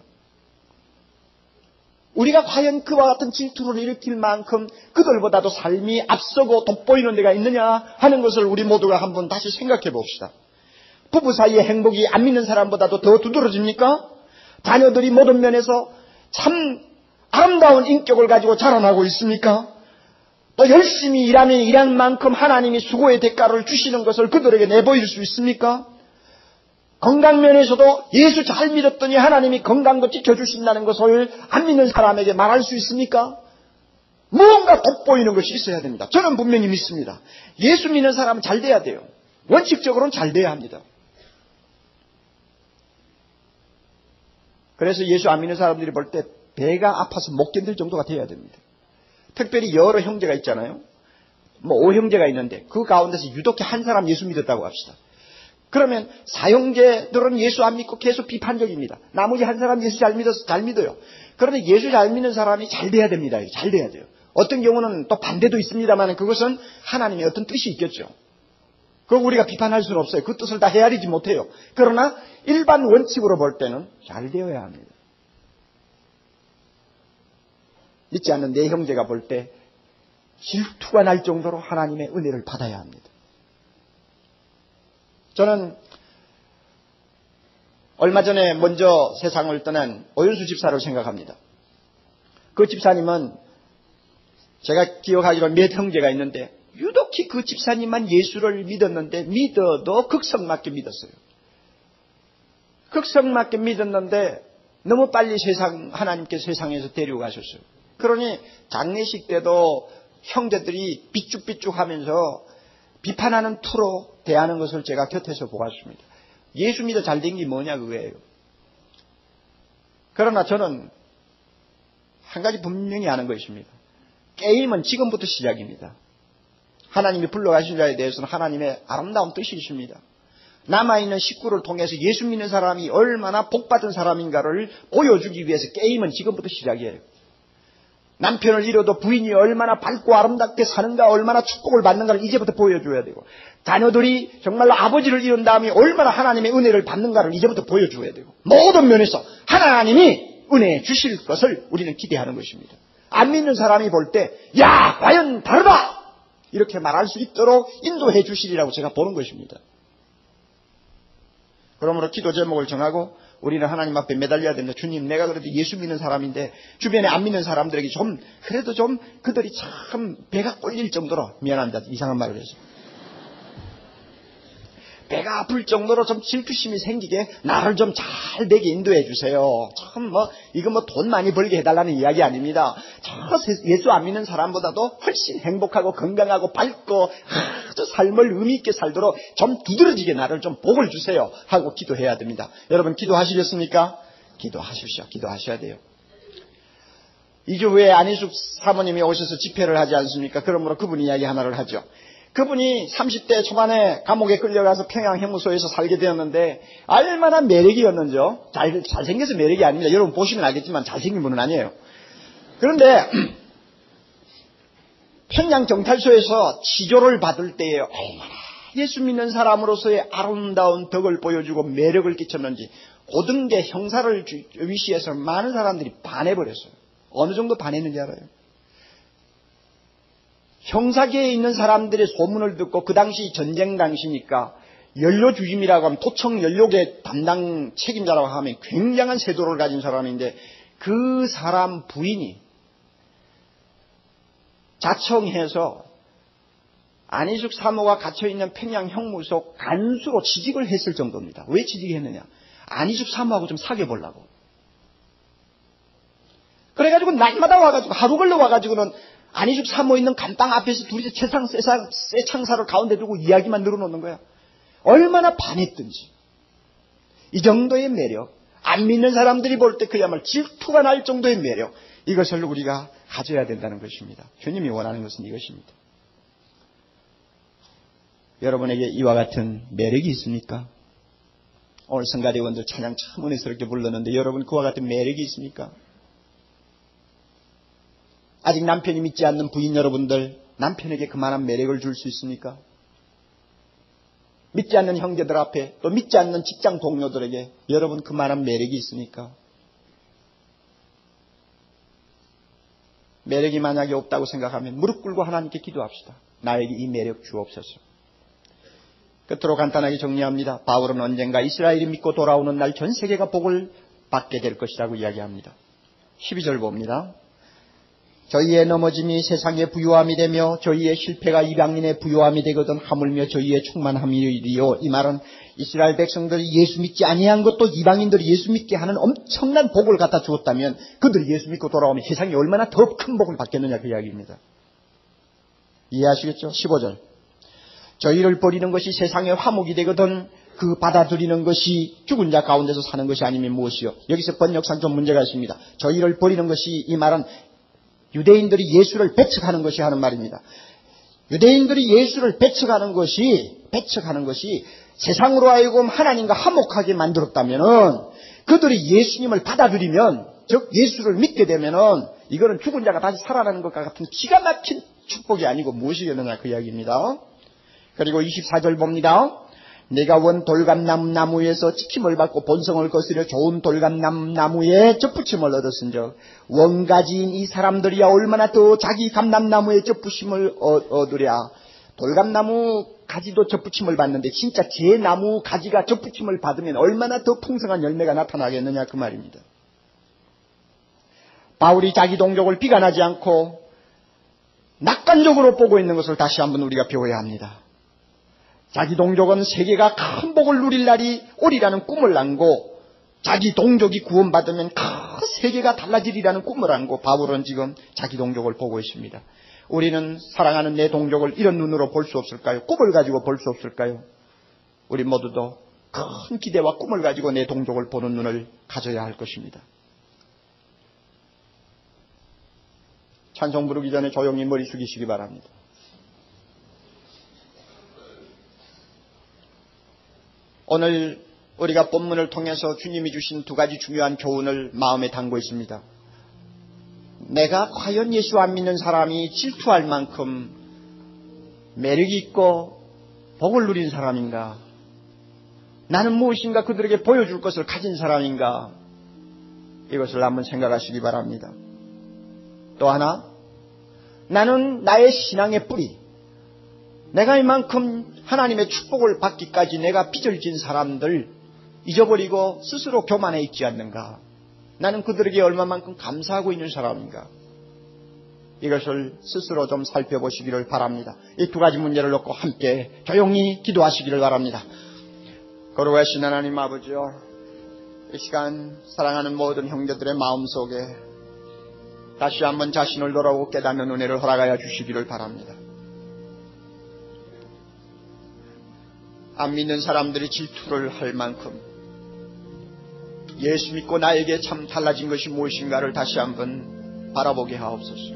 Speaker 2: 우리가 과연 그와 같은 질투를 일으킬 만큼 그들보다도 삶이 앞서고 돋보이는 데가 있느냐 하는 것을 우리 모두가 한번 다시 생각해 봅시다. 부부 사이의 행복이 안 믿는 사람보다도 더 두드러집니까? 자녀들이 모든 면에서 참 아름다운 인격을 가지고 자라나고 있습니까? 또 열심히 일하면 일한 만큼 하나님이 수고의 대가를 주시는 것을 그들에게 내보일 수 있습니까? 건강면에서도 예수 잘 믿었더니 하나님이 건강도 지켜주신다는 것을 안 믿는 사람에게 말할 수 있습니까? 무언가 돋보이는 것이 있어야 됩니다. 저는 분명히 믿습니다. 예수 믿는 사람은 잘 돼야 돼요. 원칙적으로는 잘 돼야 합니다. 그래서 예수 안 믿는 사람들이 볼 때 배가 아파서 못 견딜 정도가 돼야 됩니다. 특별히 여러 형제가 있잖아요. 뭐 5형제가 있는데 그 가운데서 유독히 한 사람 예수 믿었다고 합시다. 그러면 4형제들은 예수 안 믿고 계속 비판적입니다. 나머지 한 사람 예수 잘 믿어요. 그런데 예수 잘 믿는 사람이 잘 돼야 됩니다. 잘 돼야 돼요. 어떤 경우는 또 반대도 있습니다만 그것은 하나님의 어떤 뜻이 있겠죠. 그걸 우리가 비판할 수는 없어요. 그 뜻을 다 헤아리지 못해요. 그러나 일반 원칙으로 볼 때는 잘 되어야 합니다. 믿지 않는 내 형제가 볼 때 질투가 날 정도로 하나님의 은혜를 받아야 합니다. 저는 얼마 전에 먼저 세상을 떠난 오윤수 집사를 생각합니다. 그 집사님은 제가 기억하기로 몇 형제가 있는데 유독히 그 집사님만 예수를 믿었는데 믿어도 극성맞게 믿었어요. 극성맞게 믿었는데 너무 빨리 하나님께서 세상에서 데려가셨어요. 그러니 장례식 때도 형제들이 삐죽삐죽하면서 비판하는 투로 대하는 것을 제가 곁에서 보았습니다. 예수 믿어 잘된 게 뭐냐 그거예요. 그러나 저는 한 가지 분명히 아는 것입니다. 게임은 지금부터 시작입니다. 하나님이 불러가신 자에 대해서는 하나님의 아름다운 뜻이 있습니다. 남아있는 식구를 통해서 예수 믿는 사람이 얼마나 복받은 사람인가를 보여주기 위해서 게임은 지금부터 시작이에요. 남편을 잃어도 부인이 얼마나 밝고 아름답게 사는가, 얼마나 축복을 받는가를 이제부터 보여줘야 되고, 자녀들이 정말로 아버지를 잃은 다음에 얼마나 하나님의 은혜를 받는가를 이제부터 보여줘야 되고, 모든 면에서 하나님이 은혜 주실 것을 우리는 기대하는 것입니다. 안 믿는 사람이 볼 때 야 과연 다르다 이렇게 말할 수 있도록 인도해 주시리라고 제가 보는 것입니다. 그러므로 기도 제목을 정하고 우리는 하나님 앞에 매달려야 된다. 주님, 내가 그래도 예수 믿는 사람인데 주변에 안 믿는 사람들에게 그래도 그들이 참 배가 꼴릴 정도로, 미안합니다, 이상한 말을 해서, 배가 아플 정도로 좀 질투심이 생기게 나를 좀 잘 되게 인도해 주세요. 참 이거 돈 많이 벌게 해달라는 이야기 아닙니다. 예수 안 믿는 사람보다도 훨씬 행복하고 건강하고 밝고 아주 삶을 의미 있게 살도록 좀 두드러지게 나를 좀 복을 주세요 하고 기도해야 됩니다. 여러분 기도하시겠습니까? 기도하십시오. 기도하셔야 돼요. 2주 후에 안희숙 사모님이 오셔서 집회를 하지 않습니까? 그러므로 그분 이야기 하나를 하죠. 그분이 30대 초반에 감옥에 끌려가서 평양형무소에서 살게 되었는데 얼마나 매력이었는지요. 잘생겨서 매력이 아닙니다. 여러분 보시면 알겠지만 잘생긴 분은 아니에요. 그런데 평양경찰서에서 치조를 받을 때에 얼마나 예수 믿는 사람으로서의 아름다운 덕을 보여주고 매력을 끼쳤는지 고등대 형사를 위시해서 많은 사람들이 반해버렸어요. 어느 정도 반했는지 알아요? 형사계에 있는 사람들의 소문을 듣고, 그 당시 전쟁 당시니까 연료주임이라고 하면 도청 연료계 담당 책임자라고 하면 굉장한 세도를 가진 사람인데, 그 사람 부인이 자청해서 안희숙 사모가 갇혀있는 평양형무소 간수로 취직을 했을 정도입니다. 왜 취직했느냐? 안희숙 사모하고 좀 사귀어보려고. 그래가지고 날마다 와가지고, 하루 걸러 와가지고는 안희숙 사모 있는 감방 앞에서 둘이서 쇠 창사를 가운데 두고 이야기만 늘어놓는 거야. 얼마나 반했든지. 이 정도의 매력, 안 믿는 사람들이 볼 때 그야말로 질투가 날 정도의 매력, 이것을 우리가 가져야 된다는 것입니다. 주님이 원하는 것은 이것입니다. 여러분에게 이와 같은 매력이 있습니까? 오늘 성가대원들 찬양 참 은혜스럽게 불렀는데 여러분 그와 같은 매력이 있습니까? 아직 남편이 믿지 않는 부인 여러분들, 남편에게 그만한 매력을 줄 수 있습니까? 믿지 않는 형제들 앞에, 또 믿지 않는 직장 동료들에게 여러분 그만한 매력이 있습니까? 매력이 만약에 없다고 생각하면 무릎 꿇고 하나님께 기도합시다. 나에게 이 매력 주옵소서. 끝으로 간단하게 정리합니다. 바울은 언젠가 이스라엘이 믿고 돌아오는 날 전 세계가 복을 받게 될 것이라고 이야기합니다. 12절 봅니다. 저희의 넘어짐이 세상의 부요함이 되며 저희의 실패가 이방인의 부요함이 되거든 하물며 저희의 충만함이리요. 이 말은 이스라엘 백성들이 예수 믿지 아니한 것도 이방인들이 예수 믿게 하는 엄청난 복을 갖다 주었다면 그들이 예수 믿고 돌아오면 세상이 얼마나 더 큰 복을 받겠느냐 그 이야기입니다. 이해하시겠죠? 15절. 저희를 버리는 것이 세상의 화목이 되거든 그 받아들이는 것이 죽은 자 가운데서 사는 것이 아니면 무엇이요? 여기서 번역상 좀 문제가 있습니다. 저희를 버리는 것이, 이 말은 유대인들이 예수를 배척하는 것이 하는 말입니다. 유대인들이 예수를 배척하는 것이 세상으로 하여금 하나님과 화목하게 만들었다면은, 그들이 예수님을 받아들이면, 즉 예수를 믿게 되면은 이거는 죽은 자가 다시 살아나는 것과 같은 기가 막힌 축복이 아니고 무엇이겠느냐 그 이야기입니다. 그리고 24절 봅니다. 내가 원 돌감나무에서 지킴을 받고 본성을 거스려 좋은 돌감나무에 젖붙임을 얻었은즉 원가지인 이 사람들이야 얼마나 더 자기 감람나무에 젖붙임을 얻으랴. 돌감나무 가지도 젖붙임을 받는데 진짜 제 나무 가지가 젖붙임을 받으면 얼마나 더 풍성한 열매가 나타나겠느냐 그 말입니다. 바울이 자기 동족을 비관하지 않고 낙관적으로 보고 있는 것을 다시 한번 우리가 배워야 합니다. 자기 동족은 세계가 큰 복을 누릴 날이 오리라는 꿈을 안고, 자기 동족이 구원받으면 큰 세계가 달라지리라는 꿈을 안고 바울은 지금 자기 동족을 보고 있습니다. 우리는 사랑하는 내 동족을 이런 눈으로 볼 수 없을까요? 꿈을 가지고 볼 수 없을까요? 우리 모두도 큰 기대와 꿈을 가지고 내 동족을 보는 눈을 가져야 할 것입니다. 찬송 부르기 전에 조용히 머리 숙이시기 바랍니다. 오늘 우리가 본문을 통해서 주님이 주신 두 가지 중요한 교훈을 마음에 담고 있습니다. 내가 과연 예수 안 믿는 사람이 질투할 만큼 매력이 있고 복을 누린 사람인가? 나는 무엇인가 그들에게 보여줄 것을 가진 사람인가? 이것을 한번 생각하시기 바랍니다. 또 하나, 나는 나의 신앙의 뿌리, 내가 이만큼 하나님의 축복을 받기까지 내가 빚을 사람들 잊어버리고 스스로 교만해 있지 않는가? 나는 그들에게 얼마만큼 감사하고 있는 사람인가? 이것을 스스로 좀 살펴보시기를 바랍니다. 이 두 가지 문제를 놓고 함께 조용히 기도하시기를 바랍니다. 거룩하신 하나님 아버지요, 이 시간 사랑하는 모든 형제들의 마음속에 다시 한번 자신을 돌아보고 깨닫는 은혜를 허락하여 주시기를 바랍니다. 안 믿는 사람들이 질투를 할 만큼 예수 믿고 나에게 참 달라진 것이 무엇인가를 다시 한번 바라보게 하옵소서.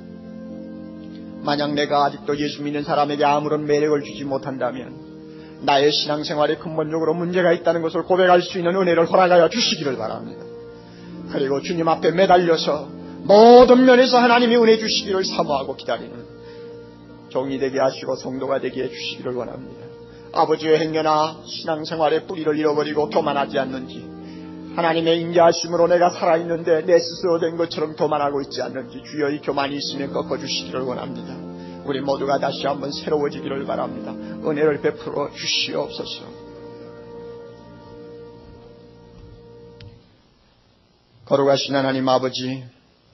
Speaker 2: 만약 내가 아직도 예수 믿는 사람에게 아무런 매력을 주지 못한다면 나의 신앙생활에 근본적으로 문제가 있다는 것을 고백할 수 있는 은혜를 허락하여 주시기를 바랍니다. 그리고 주님 앞에 매달려서 모든 면에서 하나님이 은혜 주시기를 사모하고 기다리는 종이 되게 하시고 성도가 되게 해주시기를 원합니다. 아버지의 행여나 신앙생활의 뿌리를 잃어버리고 교만하지 않는지, 하나님의 인자하심으로 내가 살아있는데 내 스스로 된 것처럼 교만하고 있지 않는지 주여 이 교만이 있으면 꺾어주시기를 원합니다. 우리 모두가 다시 한번 새로워지기를 바랍니다. 은혜를 베풀어 주시옵소서. 거룩하신 하나님 아버지,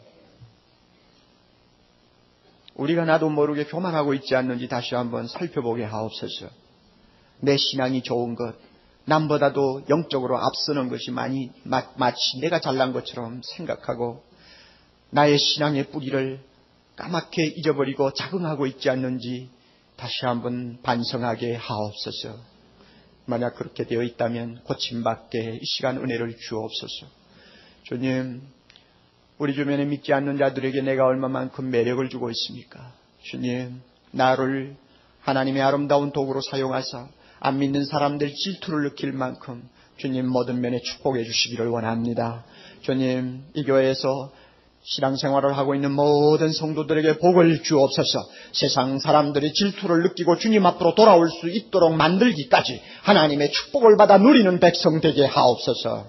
Speaker 2: 우리가 나도 모르게 교만하고 있지 않는지 다시 한번 살펴보게 하옵소서. 내 신앙이 좋은 것, 남보다도 영적으로 앞서는 것이 마치 내가 잘난 것처럼 생각하고 나의 신앙의 뿌리를 까맣게 잊어버리고 자긍하고 있지 않는지 다시 한번 반성하게 하옵소서. 만약 그렇게 되어 있다면 고침받게 이 시간 은혜를 주옵소서. 주님, 우리 주변에 믿지 않는 자들에게 내가 얼마만큼 매력을 주고 있습니까? 주님, 나를 하나님의 아름다운 도구로 사용하사 안 믿는 사람들 질투를 느낄 만큼 주님 모든 면에 축복해 주시기를 원합니다. 주님, 이 교회에서 신앙생활을 하고 있는 모든 성도들에게 복을 주옵소서. 세상 사람들이 질투를 느끼고 주님 앞으로 돌아올 수 있도록 만들기까지 하나님의 축복을 받아 누리는 백성 되게 하옵소서.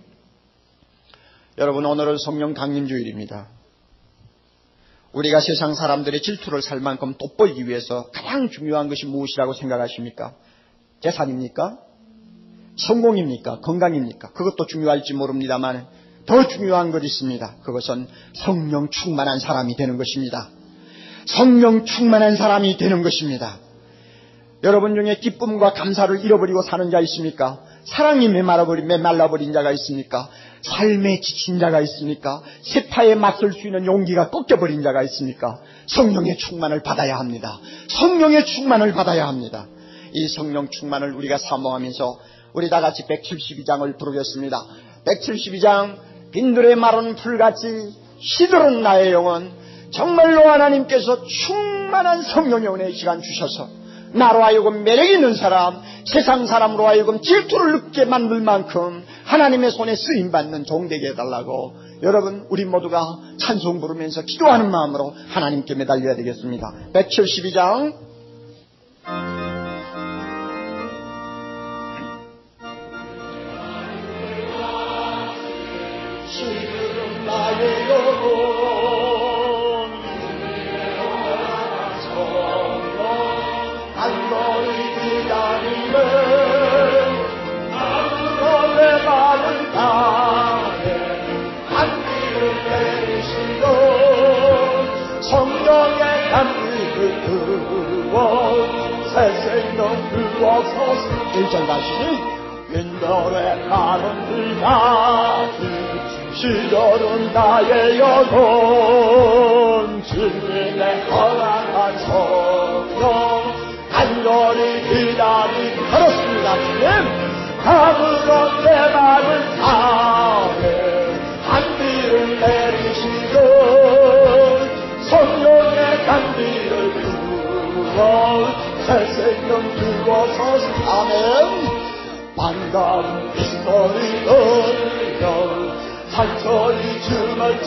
Speaker 2: 여러분, 오늘은 성령 강림주일입니다. 우리가 세상 사람들의 질투를 살 만큼 돋보이기 위해서 가장 중요한 것이 무엇이라고 생각하십니까? 재산입니까? 성공입니까? 건강입니까? 그것도 중요할지 모릅니다만 더 중요한 것이 있습니다. 그것은 성령 충만한 사람이 되는 것입니다. 성령 충만한 사람이 되는 것입니다. 여러분 중에 기쁨과 감사를 잃어버리고 사는 자 있습니까? 사랑이 메말라버린 자가 있습니까? 삶에 지친 자가 있습니까? 세파에 맞설 수 있는 용기가 꺾여버린 자가 있습니까? 성령의 충만을 받아야 합니다. 성령의 충만을 받아야 합니다. 이 성령 충만을 우리가 사모하면서 우리 다 같이 172장을 부르겠습니다. 172장 빈들의 마른 풀같이 시들은 나의 영혼, 정말로 하나님께서 충만한 성령의 은혜의 시간 주셔서 나로 하여금 매력 있는 사람, 세상 사람으로 하여금 질투를 느끼게 만들 만큼 하나님의 손에 쓰임받는 종 되게 해달라고 여러분 우리 모두가 찬송 부르면서 기도하는 마음으로 하나님께 매달려야 되겠습니다. 172장 시들은 나의 영혼 너를 기다리는 아무런 내 마음을 다해 한비를 내리시고 성령의 한비를 부어 새 생명 부어서 1절 다시 윈돌의 마른 불같이 시들은 나의 영혼 주님의 허락한 성령 간절히 기다리는 그렇습니다. 주님 아무런 내 마음을 다해 한비를 내리시고 성령의 간비를 부어 새 생명 주어서 아멘. 반가운 빗소리 들려 산소리 춤을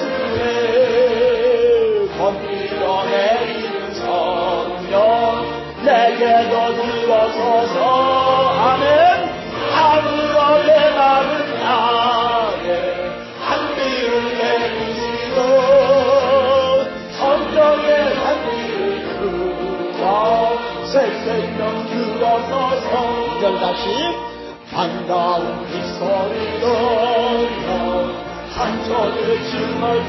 Speaker 2: 추네 덤비어 내리는 성령 내게도 주어서서 아멘. 아무런 내 마음을 다해 한비를 내리시고 성령의 한비를 부어 새 생명 주어서서 2절 다시 반가운 빗소리 들려 산소리 춤을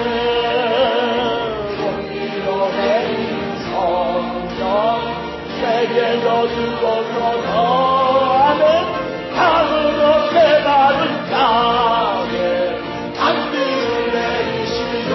Speaker 2: 추네 덤비어 내리는 성령 내게도 주어서서 아멘. 아무런 내 마음을 다해 한비를 내리시고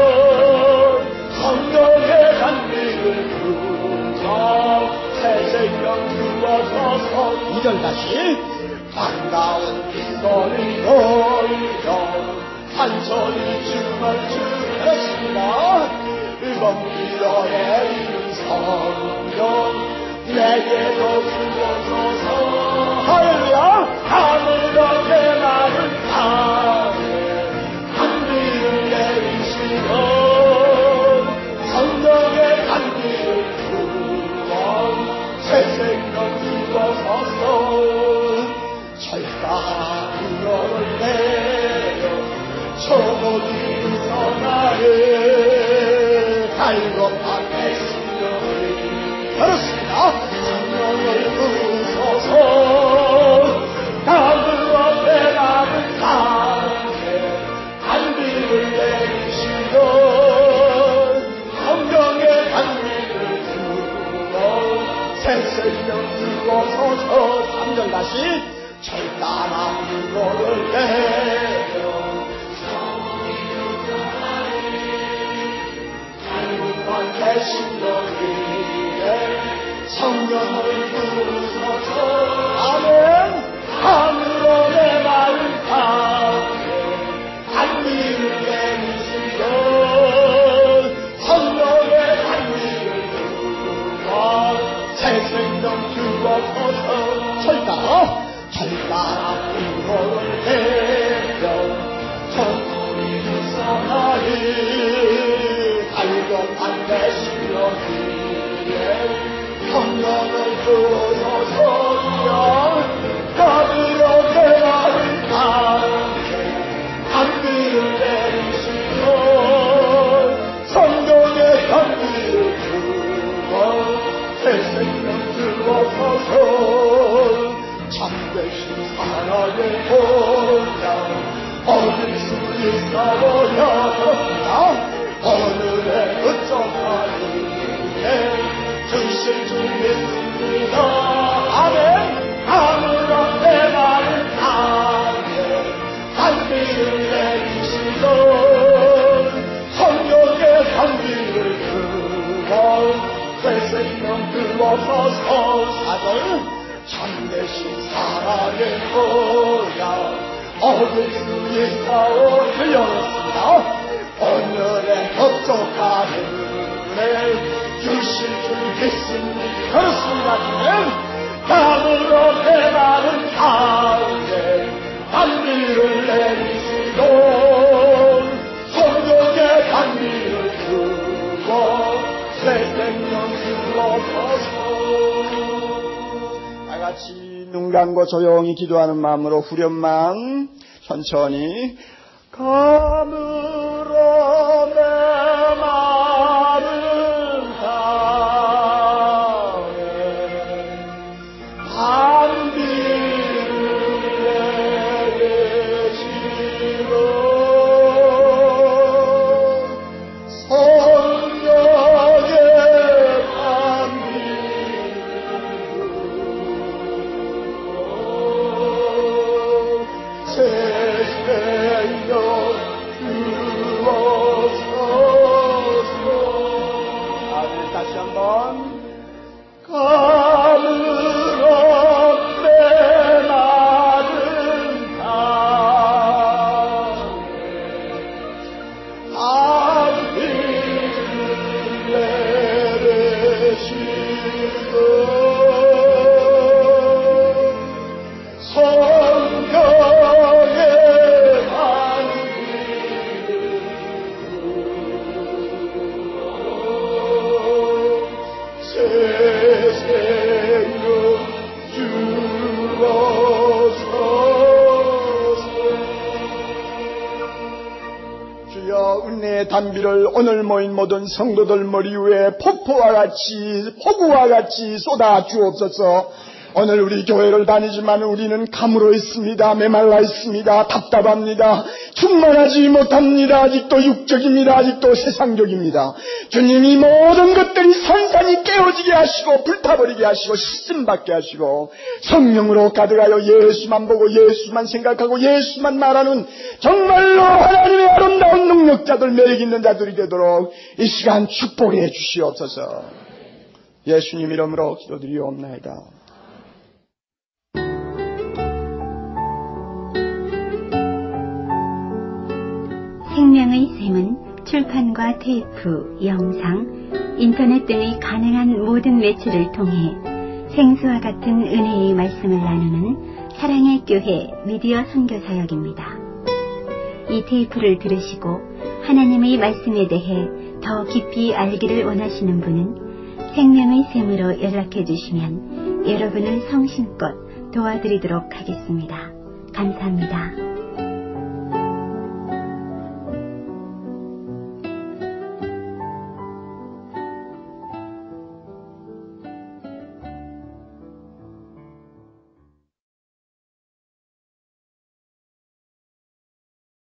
Speaker 2: 성령의 한비를 부어 새 생명 주어서서 2절 다시 반가운 빗소리 들려 산소리 춤을 추었습니다. 덤비어 내리는 성령 내게도 주어서서 할렐루야. 아무런 내 마음을 다해 한비를 내리시고 성령의 한비를 부어 새 생명 주어서서 철가 불어를 내려 소고기 부서나에 갈급한 내 심령이 그렇습니다. 성령을 부으소서 아무런 내 마음을 다해 한비를 내리시고 성령의 한비를 주어 새 생명 주어서서 3절 다시 철가나 불로를 내려 내 심령이에 성령을 부으소서 아멘. 아무런 내 마음을 다해 한비를 내리시고 성령의 한비를 부어 새 생명 주어서서 철가 불로를 내려 천국이 부서나리 갈급한 내 심령이에 성령을 부어서서 가비로 내 마음을 다해 한비를 내리시고 성령의 한비를 부어 새 생명 주어서서 참되신 하나의 보좌 얻을 수
Speaker 3: 싸워야 그렇습니다. 오늘의 어쩌하는데 주실 줄 믿습니다. 아멘. 아무런 내 말을 하네 단비를 내리시던 성령의 단비를 그어 새 생명 그어서 사절 참되신 사랑의 거야 얻을 수 있사오 들려냈습니다. 오늘의 법적하는 은혜 주실 줄 믿습니다. 그렇습니다. 주님 감으로 내 마음 가운데 단비를 내리시고 성령의 단비를 주고 새 생명 주어서 다같이 눈 감고 조용히 기도하는 마음으로 후렴만 천천히 감으로 내 마음을 다해 단비를 내리시고 성령의 다시 한번 감으로 내 마음 다해 단비를 내리시고 성령의 주여 은혜의 단비를 오늘 모인 모든 성도들 머리 위에 폭포와 같이 폭우와 같이 쏟아 주옵소서. 오늘 우리 교회를 다니지만 우리는 감으로 있습니다. 메말라 있습니다. 답답합니다. 충만하지 못합니다. 아직도 육적입니다. 아직도 세상적입니다. 주님이 모든 것들이 산산이 깨어지게 하시고 불타버리게 하시고 씻음받게 하시고 성령으로 가득하여 예수만 보고 예수만 생각하고 예수만 말하는 정말로 하나님의 아름다운 능력자들 매력 있는 자들이 되도록 이 시간 축복해 주시옵소서. 예수님 이름으로 기도드리옵나이다.
Speaker 1: 생명의 샘은 출판과 테이프, 영상, 인터넷 등의 가능한 모든 매체를 통해 생수와 같은 은혜의 말씀을 나누는 사랑의 교회 미디어 선교사역입니다. 이 테이프를 들으시고 하나님의 말씀에 대해 더 깊이 알기를 원하시는 분은 생명의 샘으로 연락해 주시면 여러분을 성심껏 도와드리도록 하겠습니다. 감사합니다.